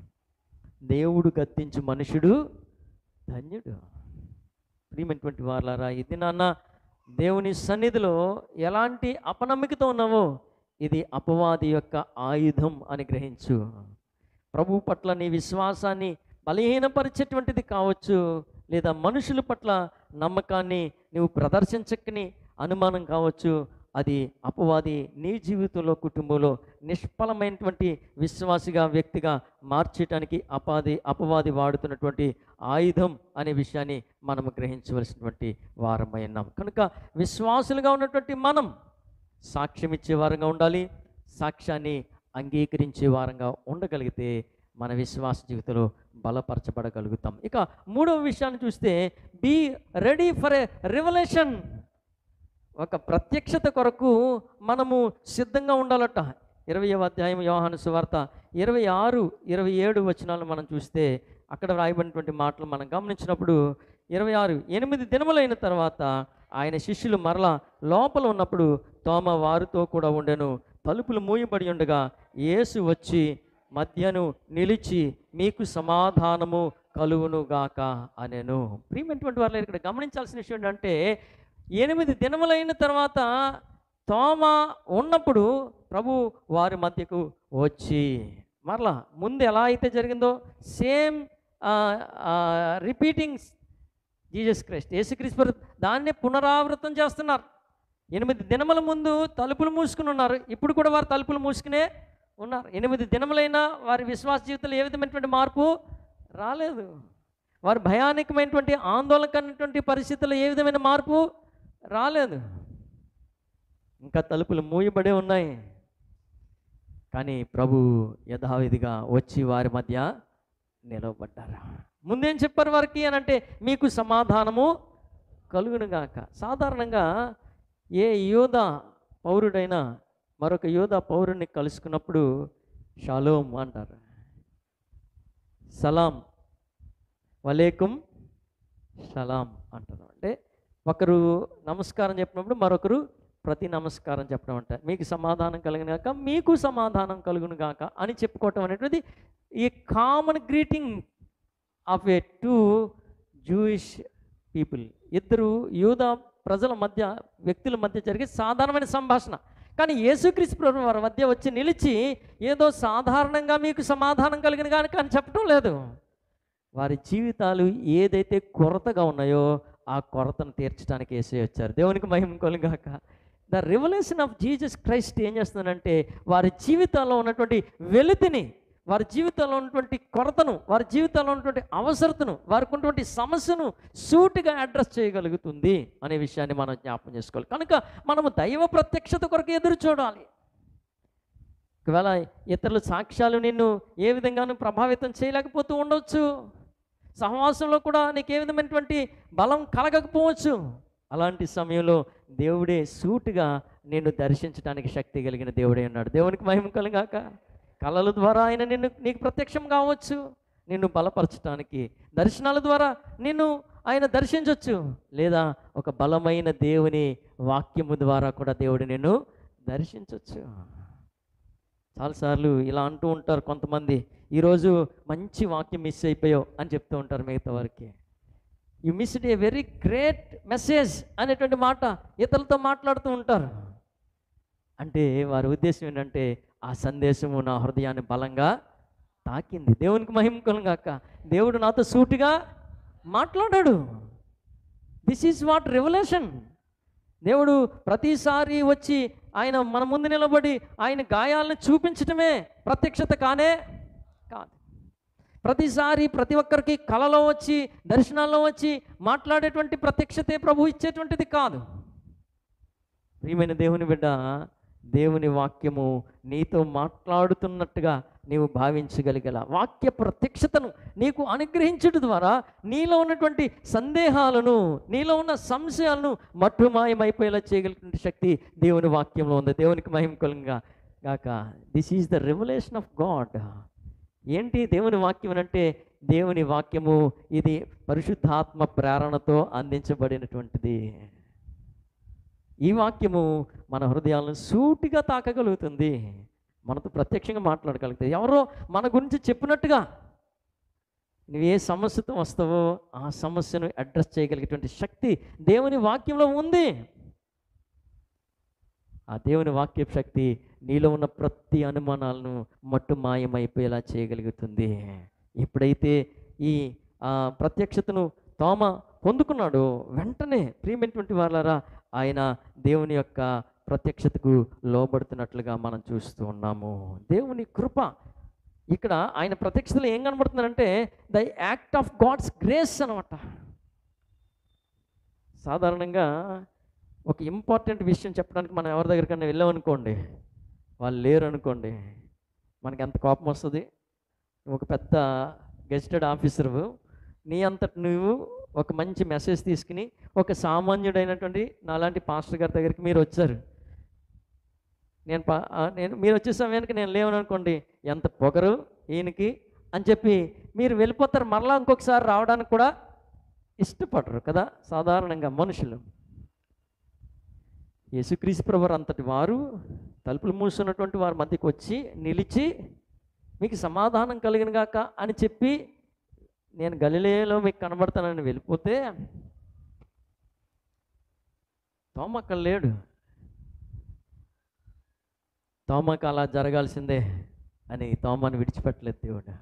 [SPEAKER 1] దేవుడు గద్దించు మనుషుడు ధన్యుడు. ప్రియమైనటువంటి వారలారా, ఇది నాన్న దేవుని సన్నిధిలో ఎలాంటి అపనమ్మికతో ఉన్నావో ఇది అపవాది యొక్క ఆయుధం అని గ్రహించు. ప్రభు పట్ల నీ విశ్వాసాన్ని బలహీనపరిచేటువంటిది కావచ్చు, లేదా మనుషుల పట్ల నమ్మకాన్ని నువ్వు ప్రదర్శించకని అనుమానం కావచ్చు. అది అపవాది నీ జీవితంలో, కుటుంబంలో నిష్ఫలమైనటువంటి విశ్వాసిగా, వ్యక్తిగా మార్చడానికి అపాది అపవాది వాడుతున్నటువంటి ఆయుధం అనే విషయాన్ని మనం గ్రహించవలసినటువంటి వారమై ఉన్నాం. కనుక విశ్వాసులుగా ఉన్నటువంటి మనం సాక్ష్యం ఇచ్చే వారంగా ఉండాలి. సాక్ష్యాన్ని అంగీకరించే వారంగా ఉండగలిగితే మన విశ్వాస జీవితంలో బలపరచబడగలుగుతాం. ఇక మూడవ విషయాన్ని చూస్తే, be ready for a revelation. ఒక ప్రత్యక్షత కొరకు మనము సిద్ధంగా ఉండాలట. ఇరవయవ అధ్యాయం యోహాను సువార్త ఇరవై ఆరు ఇరవై ఏడు వచనాలు మనం చూస్తే అక్కడ రాయబడినటువంటి మాటలు మనం గమనించినప్పుడు, ఇరవై ఆరు ఎనిమిది దినములైన తర్వాత ఆయన శిష్యులు మరలా లోపల ఉన్నప్పుడు తోమ వారితో కూడా ఉండెను. తలుపులు మూయబడి ఉండగా యేసు వచ్చి మధ్యను నిలిచి మీకు సమాధానము కలుగునుగాక అనెను. ప్రియమైనటువంటి వారు ఇక్కడ గమనించాల్సిన విషయం ఏంటంటే, ఎనిమిది దినములైన తర్వాత తోమ ఉన్నప్పుడు ప్రభు వారి మధ్యకు వచ్చి, మరలా ముందు ఎలా అయితే జరిగిందో సేమ్ రిపీటింగ్ జీసస్ క్రైస్ట్, యేసుక్రీస్తు దాన్నే పునరావృతం చేస్తున్నారు. ఎనిమిది దినముల ముందు తలుపులు మూసుకుని ఉన్నారు, ఇప్పుడు కూడా వారు తలుపులు మూసుకునే ఉన్నారు. ఎనిమిది దినములైనా వారి విశ్వాస జీవితంలో ఏ విధమైనటువంటి మార్పు రాలేదు. వారి భయానకమైనటువంటి ఆందోళనకరమైనటువంటి పరిస్థితుల్లో ఏ విధమైన మార్పు రాలేదు. ఇంకా తలుపులు మూయబడే ఉన్నాయి. కానీ ప్రభు యథావిధిగా వచ్చి వారి మధ్య నిలవబడ్డారు. ముందేం చెప్పారు వారికి అని అంటే, మీకు సమాధానము కలుగునుగాక. సాధారణంగా ఏ యోధ పౌరుడైనా మరొక యోధ పౌరుడిని కలుసుకున్నప్పుడు షాలోమ్ అంటారు, సలాం, వలేకుం సలాం అంటారు. అంటే ఒకరు నమస్కారం చెప్పినప్పుడు మరొకరు ప్రతి నమస్కారం చెప్పడం అంటే, మీకు సమాధానం కలుగును గాక, మీకు సమాధానం కలుగును గాక అని చెప్పుకోవటం అనేటువంటిది ఈ common greeting of a two Jewish people. ఇద్దరు యూద ప్రజల మధ్య, వ్యక్తుల మధ్య జరిగే సాధారణమైన సంభాషణ. కానీ యేసుక్రీస్తు ప్రభువు వారి మధ్య వచ్చి నిలిచి ఏదో సాధారణంగా మీకు సమాధానం కలిగిన కనుక అని చెప్పడం లేదు. వారి జీవితాలు ఏదైతే కొరతగా ఉన్నాయో ఆ కొరతను తీర్చడానికి యేసయ్య వచ్చారు. దేవునికి మహిమ కలుగాక. The revolution of Jesus Christ ఏం చేస్తుందంటే, వారి జీవితాల్లో ఉన్నటువంటి వెలితిని, వారి జీవితంలో ఉన్నటువంటి కొరతను, వారి జీవితంలో ఉన్నటువంటి అవసరతను, వారికి ఉన్నటువంటి సమస్యను సూటిగా అడ్రస్ చేయగలుగుతుంది అనే విషయాన్ని మనం జ్ఞాపకం చేసుకోవాలి. కనుక మనము దైవ ప్రత్యక్షత కొరకు ఎదురు చూడాలి. ఒకవేళ ఇతరుల సాక్ష్యాలు నిన్ను ఏ విధంగానూ ప్రభావితం చేయలేకపోతూ ఉండవచ్చు. సహవాసంలో కూడా నీకు ఏ విధమైనటువంటి బలం కలగకపోవచ్చు. అలాంటి సమయంలో దేవుడే సూటిగా నిన్ను దర్శించడానికి శక్తి కలిగిన దేవుడే ఉన్నాడు. దేవునికి మహిమ కలుగాక. కళల ద్వారా ఆయన నిన్ను నీకు ప్రత్యక్షం కావచ్చు, నిన్ను బలపరచడానికి. దర్శనాల ద్వారా నిన్ను ఆయన దర్శించవచ్చు, లేదా ఒక బలమైన దేవుని వాక్యము ద్వారా కూడా దేవుడు నిన్ను దర్శించవచ్చు. చాలాసార్లు ఇలా అంటూ ఉంటారు కొంతమంది, ఈరోజు మంచి వాక్యం మిస్ అయిపోయావు అని చెప్తూ ఉంటారు మిగతా వారికి. You missed a very great message అనేటువంటి మాట ఇతరులతో మాట్లాడుతూ ఉంటారు. అంటే వారి ఉద్దేశం ఏంటంటే ఆ సందేశము నా హృదయాన్ని బలంగా తాకింది. దేవునికి మహిమ కలుగాక. దేవుడు నాతో సూటిగా మాట్లాడాడు. This is what revolution. దేవుడు ప్రతిసారి వచ్చి ఆయన మన ముందు నిలబడి ఆయన గాయాలను చూపించటమే ప్రత్యక్షత కానే కాదు. ప్రతిసారి ప్రతి ఒక్కరికి కలలో వచ్చి దర్శనాల్లో వచ్చి మాట్లాడేటువంటి ప్రత్యక్షతే ప్రభు ఇచ్చేటువంటిది కాదు. ప్రియమైన దేవుని బిడ్డ, దేవుని వాక్యము నీతో మాట్లాడుతున్నట్టుగా నీవు భావించగలిగల వాక్య ప్రత్యక్షతను నీకు అనుగ్రహించడం ద్వారా నీలో ఉన్నటువంటి సందేహాలను, నీలో ఉన్న సంశయాలను మట్టుమాయమైపోయేలా చేయగలిగిన శక్తి దేవుని వాక్యంలో ఉంది. దేవునికి మహిమ కలుగుగా గాక. This is the revolution of God. ఏంటి దేవుని వాక్యం అంటే? దేవుని వాక్యము ఇది పరిశుద్ధాత్మ ప్రేరణతో అందించబడినటువంటిది. ఈ వాక్యము మన హృదయాలను సూటిగా తాకగలుగుతుంది, మనతో ప్రత్యక్షంగా మాట్లాడగలుగుతుంది. ఎవరో మన గురించి చెప్పినట్టుగా నువ్వు ఏ సమస్యతో వస్తావో ఆ సమస్యను అడ్రస్ చేయగలిగేటువంటి శక్తి దేవుని వాక్యంలో ఉంది. ఆ దేవుని వాక్య శక్తి నీలో ఉన్న ప్రతి అనుమానాలను మట్టు మాయమైపోయేలా చేయగలుగుతుంది. ఎప్పుడైతే ఈ ప్రత్యక్షతను తోమ పొందుకున్నాడో వెంటనే ప్రియమైనటువంటి వాళ్ళారా ఆయన దేవుని యొక్క ప్రత్యక్షతకు లోబడుతున్నట్లుగా మనం చూస్తూ ఉన్నాము. దేవుని కృప ఇక్కడ ఆయన ప్రత్యక్షతలో ఏం కనబడుతుందంటే the act of God's grace అనమాట. సాధారణంగా ఒక ఇంపార్టెంట్ విషయం చెప్పడానికి మనం ఎవరి దగ్గరికన్నా వెళ్ళామనుకోండి, వాళ్ళు లేరు అనుకోండి, మనకి ఎంత కోపం వస్తుంది. ఒక పెద్ద గెజిటెడ్ ఆఫీసరు, నీ అంతటి నువ్వు ఒక మంచి మెసేజ్ తీసుకుని ఒక సామాన్యుడైనటువంటి నాలాంటి పాస్టర్ గారి దగ్గరికి మీరు వచ్చారు. నేను పా నేను మీరు వచ్చే సమయానికి నేను లేవను అనుకోండి, ఎంత పొగరు ఈయనకి అని చెప్పి మీరు వెళ్ళిపోతారు. మరలా ఇంకొకసారి రావడానికి కూడా ఇష్టపడరు కదా సాధారణంగా మనుషులు. యేసుక్రీస్తు ప్రభువు అంతటి వారు తలుపులు మూసున్నటువంటి వారి మధ్యకి వచ్చి నిలిచి మీకు సమాధానం కలిగిన గాక అని చెప్పి నేను గలిలయలో మీకు కనబడతానని వెళ్ళిపోతే తోమ అక్కడ లేడు. తోమకు అలా జరగాల్సిందే అని తోమని విడిచిపెట్టలేదు దేవుడు.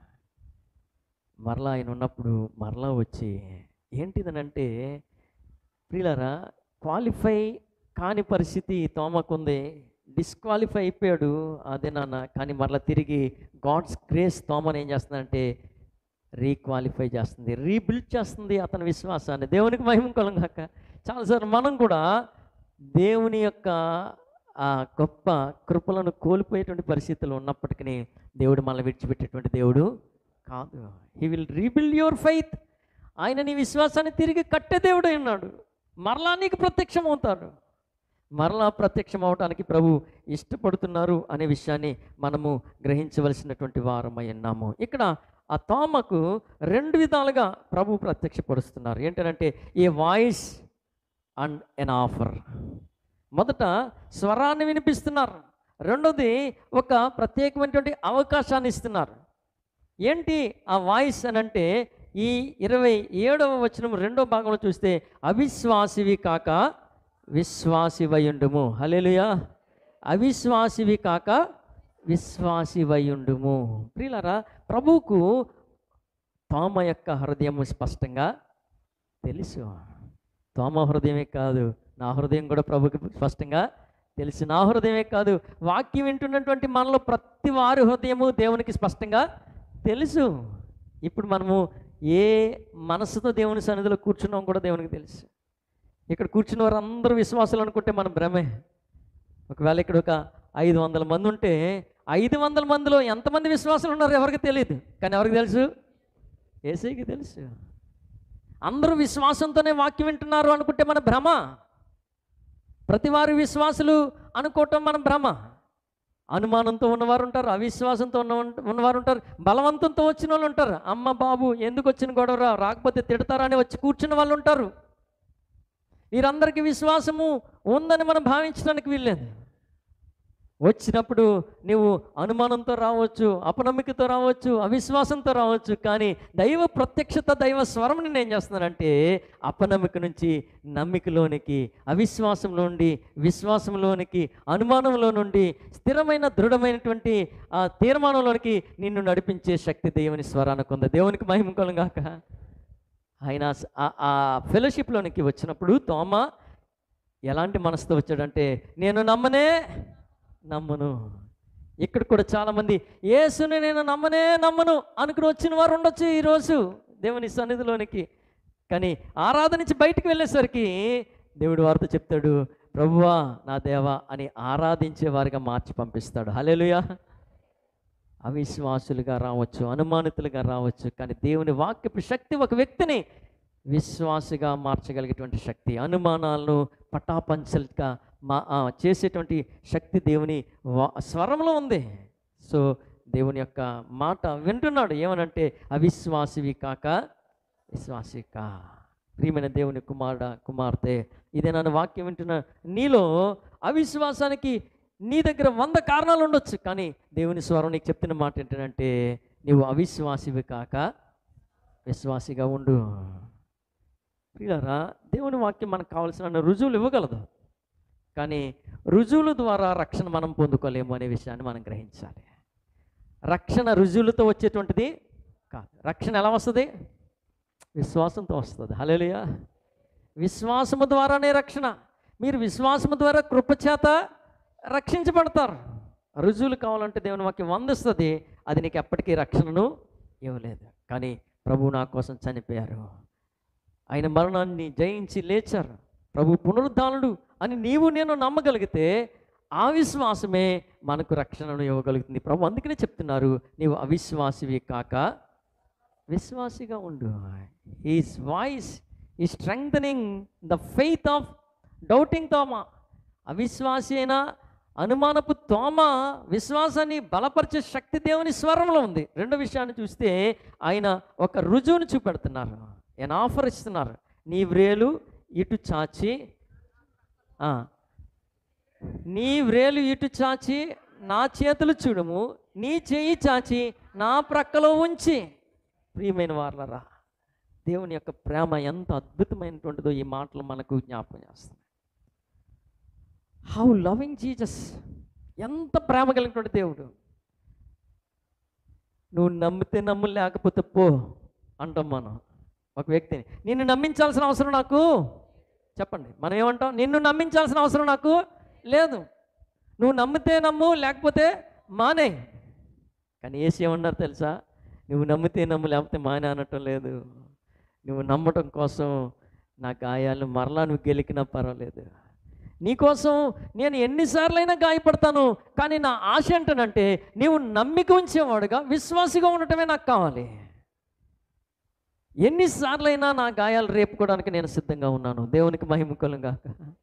[SPEAKER 1] మరలా ఆయన ఉన్నప్పుడు మరలా వచ్చి ఏంటిదనంటే ప్రియులారా, క్వాలిఫై కాని పరిస్థితి తోమకుంది, డిస్క్వాలిఫై అయిపోయాడు అదే నాన్న. కానీ మరలా తిరిగి గాడ్స్ గ్రేస్ తోమని ఏం చేస్తుందంటే రీక్వాలిఫై చేస్తుంది, రీబిల్డ్ చేస్తుంది అతని విశ్వాసాన్ని. దేవునికి మహిమ కలుగాక. చాలాసార్లు మనం కూడా దేవుని యొక్క ఆ గొప్ప కృపలను కోల్పోయేటువంటి పరిస్థితులు ఉన్నప్పటికీ దేవుడు మనల్ని విడిచిపెట్టేటువంటి దేవుడు కాదు. He will rebuild your faith. ఆయన నీ విశ్వాసాన్ని తిరిగి కట్టే దేవుడు ఉన్నాడు. మరలా నీకు ప్రత్యక్షం అవుతాడు. మరలా ప్రత్యక్షం అవటానికి ప్రభు ఇష్టపడుతున్నారు అనే విషయాన్ని మనము గ్రహించవలసినటువంటి వారమై ఉన్నాము. ఇక్కడ ఆ తోమకు రెండు విధాలుగా ప్రభు ప్రత్యక్షపరుస్తున్నారు. ఏంటంటే a voice and an offer. మొదట స్వరాన్ని వినిపిస్తున్నారు, రెండోది ఒక ప్రత్యేకమైనటువంటి అవకాశాన్ని ఇస్తున్నారు. ఏంటి ఆ వాయిస్ అని అంటే ఈ ఇరవై ఏడవ వచనం రెండో భాగంలో చూస్తే అవిశ్వాసివి కాక విశ్వాసివయుండుము. హల్లెలూయా. అవిశ్వాసివి కాక విశ్వాసివయుండుము. ప్రియులారా, ప్రభువుకు తోమ యొక్క హృదయము స్పష్టంగా తెలుసు. తోమ హృదయమే కాదు, నా హృదయం కూడా ప్రభుకి స్పష్టంగా తెలుసు. నా హృదయమే కాదు, వాక్యం వింటున్నటువంటి మనలో ప్రతి వారి హృదయము దేవునికి స్పష్టంగా తెలుసు. ఇప్పుడు మనము ఏ మనసుతో దేవుని సన్నిధిలో కూర్చున్నాం కూడా దేవునికి తెలుసు. ఇక్కడ కూర్చున్న వారు అందరూ విశ్వాసాలు అనుకుంటే మనం భ్రమే. ఒకవేళ ఇక్కడ ఒక ఐదు వందల మంది ఉంటే ఐదు వందల మందిలో ఎంతమంది విశ్వాసాలు ఉన్నారో ఎవరికి తెలియదు, కానీ ఎవరికి తెలుసు? యేసయ్యకి తెలుసు. అందరూ విశ్వాసంతోనే వాక్యం వింటున్నారు అనుకుంటే మన భ్రమ. ప్రతి వారు విశ్వాసులు అనుకోవటం మన భ్రమ. అనుమానంతో ఉన్నవారు ఉంటారు, అవిశ్వాసంతో ఉన్న ఉన్నవారు ఉంటారు, బలవంతంతో వచ్చిన వాళ్ళు ఉంటారు. అమ్మ బాబు ఎందుకు వచ్చిన గొడవ, రాకపోతే తిడతారా అని వచ్చి కూర్చున్న వాళ్ళు ఉంటారు. వీరందరికీ విశ్వాసము ఉందని మనం భావించడానికి వీల్లేదు. వచ్చినప్పుడు నువ్వు అనుమానంతో రావచ్చు, అపనమ్మికతో రావచ్చు, అవిశ్వాసంతో రావచ్చు. కానీ దైవ ప్రత్యక్షత, దైవ స్వరం నేను ఏం చేస్తున్నానంటే అపనమ్మిక నుంచి నమ్మికలోనికి, అవిశ్వాసం నుండి విశ్వాసంలోనికి, అనుమానంలో నుండి స్థిరమైన దృఢమైనటువంటి ఆ తీర్మానంలోనికి నిన్ను నడిపించే శక్తి దేవుని స్వరానికి ఉంది. దేవునికి మహిమ కలుగాక. ఆయన ఆ ఫెలోషిప్లోనికి వచ్చినప్పుడు తోమా ఎలాంటి మనసుతో వచ్చాడంటే, నేను నమ్మనే నమ్మను. ఇక్కడ కూడా చాలామంది యేసుని నేను నమ్మనే నమ్మను అనుకుని వచ్చిన వారు ఉండొచ్చు ఈరోజు దేవుని సన్నిధిలోనికి. కానీ ఆరాధన నుంచి బయటికి వెళ్ళేసరికి దేవుడు వారితో చెప్తాడు, ప్రభువా నా దేవా అని ఆరాధించే వారిగా మార్చి పంపిస్తాడు. హల్లెలూయా. అవిశ్వాసులుగా రావచ్చు, అనుమానితులుగా రావచ్చు, కానీ దేవుని వాక్యపు శక్తి ఒక వ్యక్తిని విశ్వాసిగా మార్చగలిగేటువంటి శక్తి, అనుమానాలను పటాపంచలుగా మా చేసేటువంటి శక్తి దేవుని స్వరంలో ఉంది. సో దేవుని యొక్క మాట వింటున్నాడు. ఏమనంటే అవిశ్వాసివి కాక విశ్వాసి కా. ప్రియమైన దేవుని కుమారుడ కుమార్తె, ఇదే నన్ను వాక్యం వింటున్న నీలో అవిశ్వాసానికి నీ దగ్గర వంద కారణాలు ఉండొచ్చు, కానీ దేవుని స్వరం నీకు చెప్తున్న మాట ఏంటంటే నీవు అవిశ్వాసివి కాక విశ్వాసిగా ఉండు. ప్రియులారా, దేవుని వాక్యం మనకు కావాల్సిన రుజువులు ఇవ్వగలదు, కానీ రుజువుల ద్వారా రక్షణ మనం పొందుకోలేము అనే విషయాన్ని మనం గ్రహించాలి. రక్షణ రుజువులతో వచ్చేటువంటిది కాదు. రక్షణ ఎలా వస్తుంది? విశ్వాసంతో వస్తుంది. హల్లెలూయా. విశ్వాసము ద్వారానే రక్షణ. మీరు విశ్వాసము ద్వారా కృపచేత రక్షించబడతారు. రుజువులు కావాలంటే దేవుని వాక్యం వందిస్తుంది, అది నీకు ఎప్పటికీ రక్షణను ఇవ్వలేదు. కానీ ప్రభు నా కోసం చనిపోయారు, ఆయన మరణాన్ని జయించి లేచారు, ప్రభు పునరుద్ధానుడు అని నీవు నేను నమ్మగలిగితే ఆ విశ్వాసమే మనకు రక్షణను ఇవ్వగలుగుతుంది. ప్రభు అందుకనే చెప్తున్నారు, నీవు అవిశ్వాసివి కాక విశ్వాసిగా ఉండు. His voice is strengthening the faith of doubting Thoma. అవిశ్వాసి అయిన అనుమానపు తోమా విశ్వాసాన్ని బలపరిచే శక్తి దేవుని స్వరంలో ఉంది. రెండో విషయాన్ని చూస్తే ఆయన ఒక రుజువును చూపెడుతున్నారు, ఆయన ఆఫర్ ఇస్తున్నారు. నీ వ్రేలు ఇటు చాచి నీ వ్రేలు ఇటు చాచి నా చేతులు చూడము, నీ చేయి చాచి నా ప్రక్కలో ఉంచి. ప్రియమైన వారలారా, దేవుని యొక్క ప్రేమ ఎంత అద్భుతమైనటువంటిదో ఈ మాటలు మనకు జ్ఞాపకం చేస్తుంది. హౌ లవింగ్ జీసస్, ఎంత ప్రేమ కలిగినటువంటి దేవుడు. నువ్వు నమ్మితే నమ్ము, లేకపోతే పో అంటాం మనం. ఒక వ్యక్తిని నిన్ను నమ్మించాల్సిన అవసరం నాకు, చెప్పండి మనం ఏమంటాం? నిన్ను నమ్మించాల్సిన అవసరం నాకు లేదు, నువ్వు నమ్మితే నమ్ము, లేకపోతే మానే. కానీ యేసు ఏమన్నారు తెలుసా? నువ్వు నమ్మితే నమ్ము, లేకపోతే మానే అనటం లేదు. నువ్వు నమ్మటం కోసం నా గాయాలను మరలా నువ్వు గెలికినా పర్వాలేదు, నీకోసం నేను ఎన్నిసార్లైనా గాయపడతాను. కానీ నా ఆశ ఏంటనంటే నీవు నమ్మిక ఉంచేవాడుగా, విశ్వాసిగా ఉండటమే నాకు కావాలి. ఎన్నిసార్లైనా నా గాయాలు రేపుకోవడానికి నేను సిద్ధంగా ఉన్నాను. దేవునికి మహిమ కలుగాక.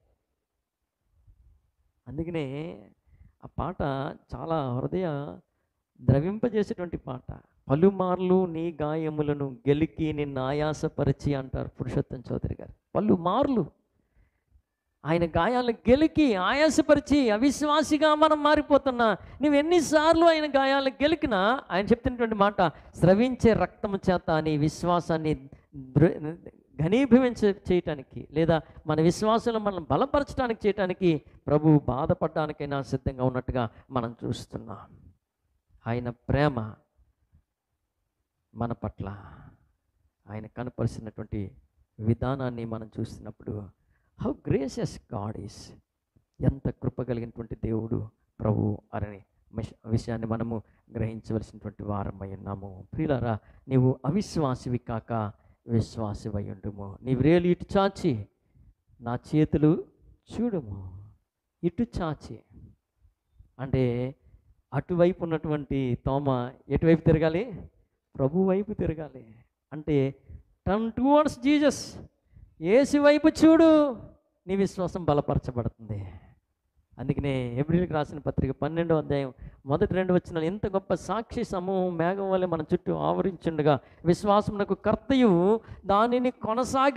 [SPEAKER 1] అందుకనే ఆ పాట చాలా హృదయ ద్రవింపజేసేటువంటి పాట. పలుమార్లు నీ గాయములను గెలికి నిన్ను ఆయాసపరిచి అంటారు పురుషోత్తం చౌదరి గారు. పలుమార్లు ఆయన గాయాలను గెలికి ఆయాసపరిచి అవిశ్వాసిగా మనం మారిపోతున్నా, నువ్వు ఎన్నిసార్లు ఆయన గాయాలను గెలికినా ఆయన చెప్తున్నటువంటి మాట, స్రవించే రక్తము చేత నీ విశ్వాసాన్ని ఘనీభవించ చేయటానికి, లేదా మన విశ్వాసంలో మనం బలపరచడానికి చేయటానికి ప్రభు బాధపడడానికైనా సిద్ధంగా ఉన్నట్టుగా మనం చూస్తున్నాం. ఆయన ప్రేమ మన పట్ల ఆయన కనపరిచినటువంటి విధానాన్ని మనం చూస్తున్నప్పుడు హౌ గ్రేసియస్ గాడ్ ఈస్, ఎంత కృప కలిగినటువంటి దేవుడు ప్రభు అనే విషయాన్ని మనము గ్రహించవలసినటువంటి వారమై ఉన్నాము. ప్రియులారా, నీవు అవిశ్వాసివి కాక విశ్వాసివై ఉండుము. నీ వ్రేలు ఇటు చాచి నా చేతులు చూడుము. ఇటు చాచి అంటే అటువైపు ఉన్నటువంటి తోమ ఎటువైపు తిరగాలి? ప్రభు వైపు తిరగాలి. అంటే టర్న్ టువర్డ్స్ జీసస్, యేసు వైపు చూడు, నీ విశ్వాసం బలపరచబడుతుంది. అందుకనే హెబ్రీయులకు రాసిన పత్రిక పన్నెండో అధ్యాయం మొదటి రెండు వచనాలు, ఎంత గొప్ప సాక్షి సమూహం మేఘం వల్ల మన చుట్టూ ఆవరించుండగా విశ్వాసమునకు కర్తయు దానిని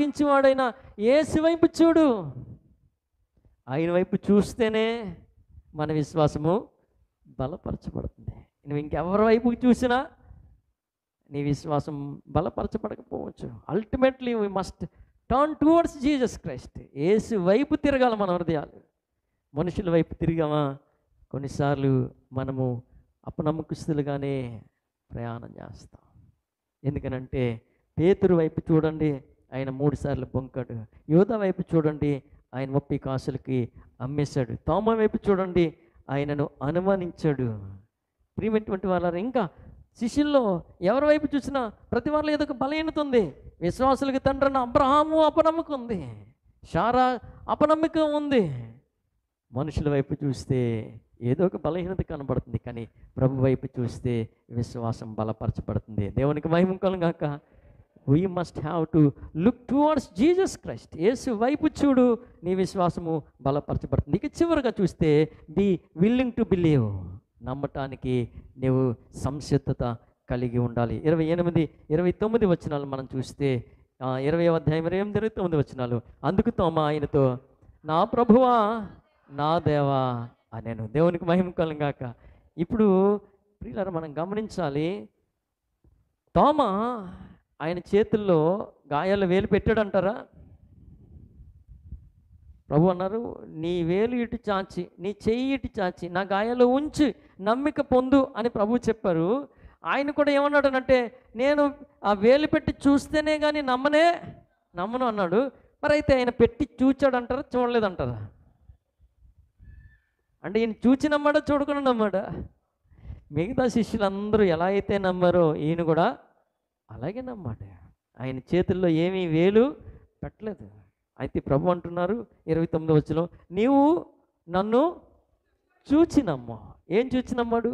[SPEAKER 1] కొనసాగించేవాడైన యేసు వైపు చూడు. ఆయన వైపు చూస్తేనే మన విశ్వాసము బలపరచబడుతుంది. నువ్వు ఇంకెవరి వైపు చూసినా నీ విశ్వాసం బలపరచబడకపోవచ్చు. Ultimately we must turn towards Jesus Christ. Yesu వైపు తిరగాలి మన హృదయాలు. మనుషుల వైపు తిరిగామా కొన్నిసార్లు మనము అపనమ్మకస్తులుగానే ప్రయాణం చేస్తాం. ఎందుకనంటే పేతురు వైపు చూడండి, ఆయన మూడు సార్లు బొంకాడు. యోధ వైపు చూడండి, ఆయన ముప్పై కాసులకి అమ్మేశాడు. తోమ వైపు చూడండి, ఆయనను అనుమానించాడు. ప్రియమైనటువంటి వాళ్ళ ఇంకా శిష్యుల్లో ఎవరి వైపు చూసినా ప్రతి వాళ్ళ ఏదో ఒక బలహీనత ఉంది. విశ్వాసులకు తండ్రిన అబ్రహాము అపనమ్మకం ఉంది, శారా అపనమ్మకం ఉంది. మనుషుల వైపు చూస్తే ఏదో ఒక బలహీనత కనబడుతుంది, కానీ ప్రభు వైపు చూస్తే విశ్వాసం బలపరచబడుతుంది. దేవునికి మహిమ కలుగాక. We must have to look towards Jesus Christ. Yesu వైపు చూడు, నీ విశ్వాసము బలపరచబడుతుంది. ఇక చివరిగా చూస్తే బీ విల్లింగ్ టు బిలీవ్. నమ్మటానికి నీవు సంసిద్ధత కలిగి ఉండాలి. ఇరవై ఎనిమిది ఇరవై తొమ్మిది వచనాలు మనం చూస్తే, ఇరవై అధ్యాయం ఇరవై ఎనిమిది ఇరవై తొమ్మిది వచనాలు, అందుకు తోమా ఆయనతో, నా ప్రభువా నా దేవా అనేను. దేవునికి మహిమ కలుగాక. ఇప్పుడు ప్రియులారా మనం గమనించాలి, తోమా ఆయన చేతుల్లో గాయాలు వేలు పెట్టాడంటారా? ప్రభు అన్నారు, నీ వేలు ఇటు చాచి, నీ చెయ్యి ఇటు చాచి నా గాయాలు ఉంచి నమ్మిక పొందు అని ప్రభు చెప్పారు. ఆయన కూడా ఏమన్నాడు అంటే, నేను ఆ వేలు పెట్టి చూస్తేనే కానీ నమ్మనే నమ్మను అన్నాడు. మరి అయితే ఆయన పెట్టి చూచాడంటారా, చూడలేదంటారా? అంటే ఈయన చూచి నమ్మాడా, చూడకుండా నమ్మాడా? మిగతా శిష్యులందరూ ఎలా అయితే నమ్మారో ఈయన కూడా అలాగే నమ్మాడు. ఆయన చేతుల్లో ఏమీ వేలు పెట్టలేదు. అయితే ప్రభు అంటున్నారు ఇరవై తొమ్మిది వచనం, నీవు నన్ను చూచి నమ్ము. ఏం చూచి నమ్మాడు?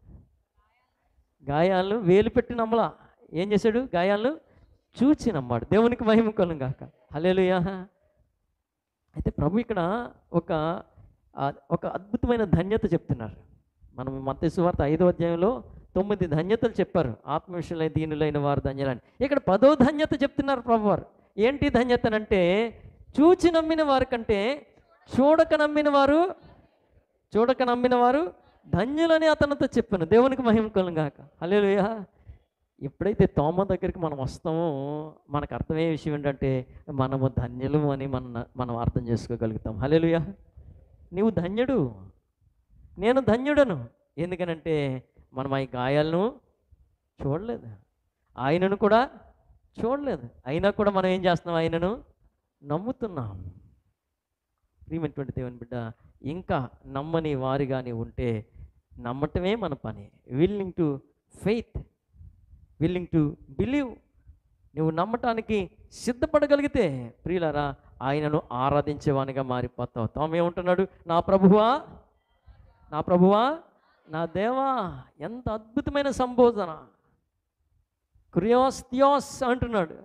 [SPEAKER 1] గాయాలను వేలు పెట్టి నమ్మలా. ఏం చేశాడు? గాయాలను చూచి నమ్మాడు. దేవునికి మహిమ కలుగాక. హల్లెలూయా. అయితే ప్రభు ఇక్కడ ఒక ఒక అద్భుతమైన ధన్యత చెప్తున్నారు. మనం మత్తయి సువార్త ఐదో అధ్యాయంలో తొమ్మిది ధన్యతలు చెప్పారు. ఆత్మవిషయులైన దీనులైన వారు ధన్యులని. ఇక్కడ పదో ధన్యత చెప్తున్నారు ప్రభువారు. ఏంటి ధన్యతనంటే, చూచి నమ్మిన వారి కంటే చూడక నమ్మిన వారు చూడక నమ్మిన వారు ధన్యులని అతనితో చెప్పాను. దేవునికి మహిమ కలుగాక. హల్లెలూయా. ఎప్పుడైతే తోమ దగ్గరికి మనం వస్తామో మనకు అర్థమయ్యే విషయం ఏంటంటే, మనము ధన్యులు అని మనం మనం అర్థం చేసుకోగలుగుతాం. హల్లెలూయా. నీవు ధన్యుడు, నేను ధన్యుడను. ఎందుకనంటే మనం ఈ గాయాలను చూడలేదు, ఆయనను కూడా చూడలేదు, అయినా కూడా మనం ఏం చేస్తున్నాం? ఆయనను నమ్ముతున్నాం. ప్రియమైనటువంటి దేవుని బిడ్డ, ఇంకా నమ్మని వారిగానే ఉంటే నమ్మటమే మన పని. Willing to faith, willing to believe. నువ్వు నమ్మటానికి సిద్ధపడగలిగితే ప్రియులారా ఆయనను ఆరాధించేవానిగా మారిపోతావు. తామేమంటున్నాడు? నా ప్రభువా నా ప్రభువా నా దేవా. ఎంత అద్భుతమైన సంబోధన! క్రియోస్ థియోస్ అంటున్నాడు.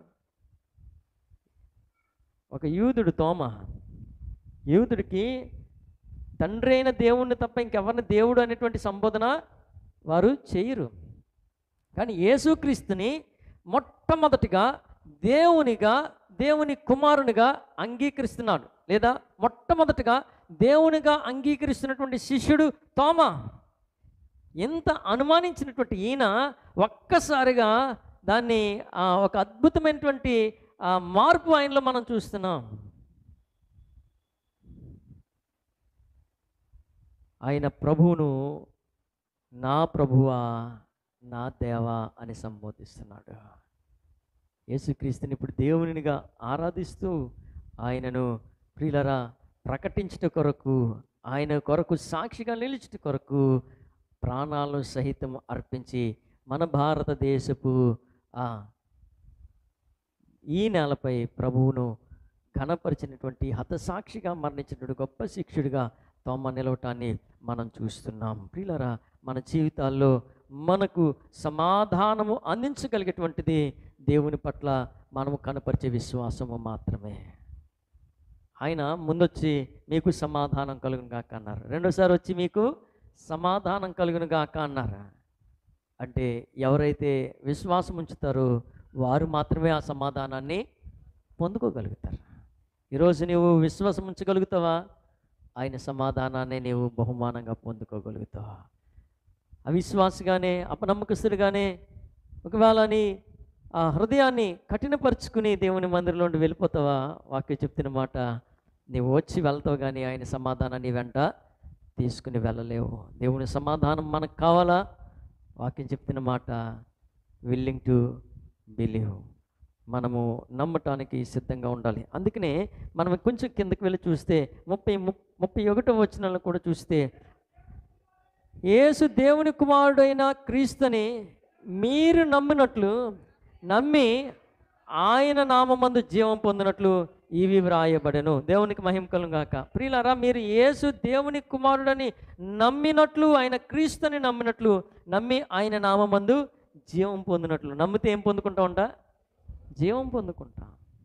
[SPEAKER 1] ఒక యూదుడు తోమ, యూదుడికి తండ్రి అయిన దేవుణ్ణి తప్ప ఇంకెవరిని దేవుడు అనేటువంటి సంబోధన వారు చేయరు. కానీ యేసుక్రీస్తుని మొట్టమొదటిగా దేవునిగా, దేవుని కుమారునిగా అంగీకరిస్తున్నాడు, లేదా మొట్టమొదటిగా దేవునిగా అంగీకరిస్తున్నటువంటి శిష్యుడు తోమా. ఎంత అనుమానించినటువంటి ఈయన ఒక్కసారిగా దాన్ని ఒక అద్భుతమైనటువంటి మార్పు ఆయనలో మనం చూస్తున్నాం. ఆయన ప్రభువును నా ప్రభువా నా దేవా అని సంబోధిస్తున్నాడు. యేసుక్రీస్తుని ఇప్పుడు దేవునిగా ఆరాధిస్తూ ఆయనను ప్రియులరా ప్రకటించుట కొరకు, ఆయన కొరకు సాక్షిగా నిలుచుట కొరకు ప్రాణాలను సహితం అర్పించి మన భారతదేశపు ఈ నేలపై ప్రభువును ఘనపరిచినటువంటి హతసాక్షిగా మరణించినటువంటి గొప్ప శిక్షుడిగా తోమ నిలవటాన్ని మనం చూస్తున్నాం. ప్రియులరా మన జీవితాల్లో మనకు సమాధానము అందించగలిగేటువంటిది దేవుని పట్ల మనము కనపరిచే విశ్వాసము మాత్రమే. ఆయన ముందొచ్చి మీకు సమాధానం కలుగును గాక అన్నారు, రెండోసారి వచ్చి మీకు సమాధానం కలుగును గాక అన్నారు. అంటే ఎవరైతే విశ్వాసం ఉంచుతారో వారు మాత్రమే ఆ సమాధానాన్ని పొందుకోగలుగుతారు. ఈరోజు నువ్వు విశ్వాసం ఉంచగలుగుతావా? ఆయన సమాధానాన్ని నీవు బహుమానంగా పొందుకోగలుగుతావు. అవిశ్వాసిగానే అపనమ్మకస్తుడిగానే ఒకవేళ నీ ఆ హృదయాన్ని కఠినపరుచుకుని దేవుని మందిరంలో నుండి వెళ్ళిపోతావా? వాక్యం చెప్తున్న మాట, నీవు వచ్చి వెళ్తావు కానీ ఆయన సమాధానాన్ని వెంట తీసుకుని వెళ్ళలేవు. దేవుని సమాధానం మనకు కావాలా? వాక్యం చెప్తున్న మాట, విల్లింగ్ టు బిలీవ్, మనము నమ్మటానికి సిద్ధంగా ఉండాలి. అందుకనే మనం కొంచెం కిందకి వెళ్ళి చూస్తే ముప్పై ముప్పై ఒకటో వచనాలను కూడా చూస్తే, యేసు దేవుని కుమారుడైన క్రీస్తుని మీరు నమ్మినట్లు నమ్మి ఆయన నామమందు జీవం పొందినట్లు ఇవి వ్రాయబడెను. దేవునికి మహిమ కలుగును గాక. ప్రియులారా, మీరు యేసు దేవుని కుమారుడని నమ్మినట్లు, ఆయన క్రీస్తుని నమ్మినట్లు నమ్మి ఆయన నామమందు జీవం పొందినట్లు. నమ్మితే ఏం పొందుకుంటా ఉంటా? జీవం పొందుకుంటా.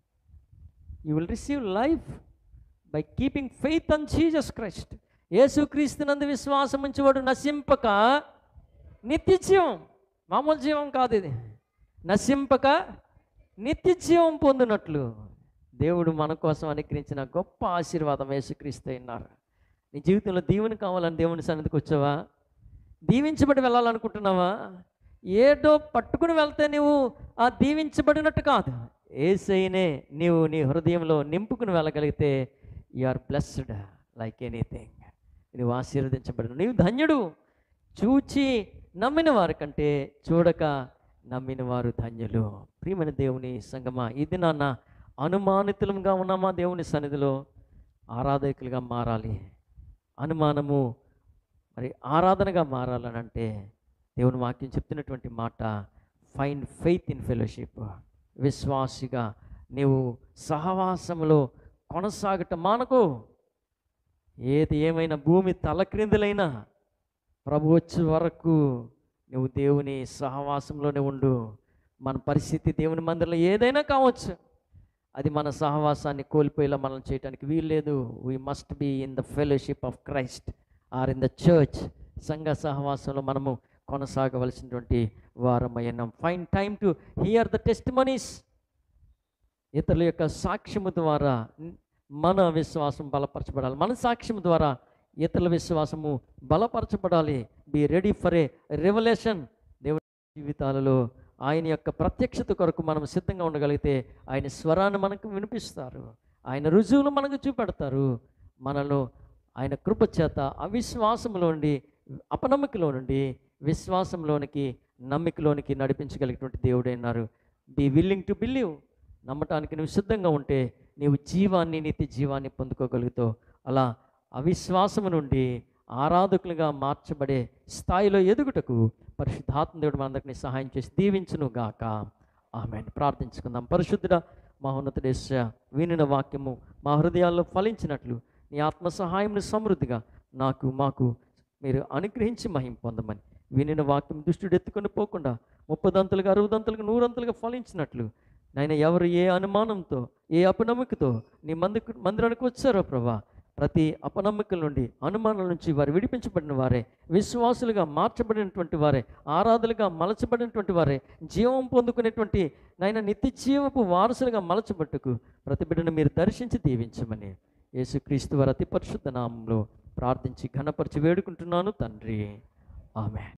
[SPEAKER 1] You will receive life by keeping faith on Jesus Christ. Yesu క్రీస్తునందు విశ్వాసం ఉంచేవాడు నశింపక నిత్య జీవం, మామూలు జీవం కాదు ఇది, నశింపక నిత్య జీవం పొందినట్లు దేవుడు మన కోసం అనుగ్రహించిన గొప్ప ఆశీర్వాదం యేసుక్రీస్తు అయినారు. నీ జీవితంలో దీవెన కావాలని దేవుని సన్నిధికి వచ్చావా? దీవించబడి వెళ్ళాలనుకుంటున్నావా? ఏదో పట్టుకుని వెళ్తే నీవు ఆ దీవించబడినట్టు కాదు. యేసయ్యనే నీవు నీ హృదయంలో నింపుకుని వెళ్ళగలిగితే you are blessed like anything. నువ్వు ఆశీర్వదించబడిన, నీవు ధన్యుడు. చూచి నమ్మిన వారి కంటే చూడక నమ్మిన వారు ధన్యులు. ప్రియమైన దేవుని సంగమా, ఇది నాన్న అనుమానితులంగా ఉన్నామా? దేవుని సన్నిధిలో ఆరాధకులుగా మారాలి. అనుమానము మరి ఆరాధనగా మారాలని అంటే దేవుని వాక్యం చెప్తున్నటువంటి మాట, ఫైండ్ ఫెయిత్ ఇన్ ఫెలోషిప్. విశ్వాసిగా నీవు సహవాసంలో కొనసాగటం మానకు. ఏది ఏమైనా భూమి తలక్రిందులైనా ప్రభు వచ్చే వరకు నువ్వు దేవుని సహవాసంలోనే ఉండు. మన పరిస్థితి దేవుని మందిరంలో ఏదైనా కావచ్చు, అది మన సహవాసాన్ని కోల్పోయేలా మనం చేయడానికి వీలు లేదు. We must be in the fellowship of Christ or in the church. సంఘ సహవాసంలో మనము కొనసాగవలసినటువంటి వారమయ్యాం. Fine time to hear the testimonies. ఇతరుల యొక్క సాక్ష్యము ద్వారా మన విశ్వాసం బలపరచబడాలి. మన సాక్ష్యం ద్వారా ఇతరుల విశ్వాసము బలపరచబడాలి. Be ready for a revolution. దేవుని జీవితాలలో ఆయన యొక్క ప్రత్యక్షత కొరకు మనం సిద్ధంగా ఉండగలిగితే ఆయన స్వరాన్ని మనకు వినిపిస్తారు, ఆయన రుజువులు మనకు చూపెడతారు. మనలో ఆయన కృప చేత అవిశ్వాసంలో నుండి, అపనమ్మకలో నుండి విశ్వాసంలోనికి, నమ్మికలోనికి నడిపించగలిగినటువంటి దేవుడైనారు. Be willing to believe. నమ్మటానికి నువ్వు సిద్ధంగా ఉంటే నీవు జీవాన్ని, నిత్య జీవాన్ని పొందుకోగలుగుతావు. అలా అవిశ్వాసము నుండి ఆరాధకులుగా మార్చబడే స్థాయిలో ఎదుగుటకు పరిశుద్ధాత్మ దేవుడు మనందరికీ సహాయం చేసి దీవించును గాక. ఆమేన్. ప్రార్థించుకుందాం. పరిశుద్ధుడా, మహోన్నతుడేశ్వర, వినిన వాక్యము మా హృదయాల్లో ఫలించినట్లు నీ ఆత్మ సహాయంను సమృద్ధిగా నాకు మాకు మీరు అనుగ్రహించి మహిమ పొందమని, వినిన వాక్యం దుష్టుడు ఎత్తుకొని పోకుండా ముప్పదంతులుగా, అరవదంతులుగా, నూరంతులుగా ఫలించినట్లు నాయన, ఎవరు ఏ అనుమానంతో, ఏ అపనమ్మకతో నీ మంది మందిరానికి వచ్చారో ప్రభా, ప్రతి అపనమ్మకం నుండి, అనుమానాల నుంచి వారు విడిపించబడిన వారే, విశ్వాసులుగా మార్చబడినటువంటి వారే, ఆరాధులుగా మలచబడినటువంటి వారే, జీవం పొందుకునేటువంటి నాయన నిత్య జీవపు వారసులుగా మలచబట్టుకు ప్రతి బిడ్డను మీరు దర్శించి దీవించమని యేసుక్రీస్తు వారి అతి పరిశుద్ధ నామంలో ప్రార్థించి ఘనపరిచి వేడుకుంటున్నాను తండ్రి. ఆమేన్.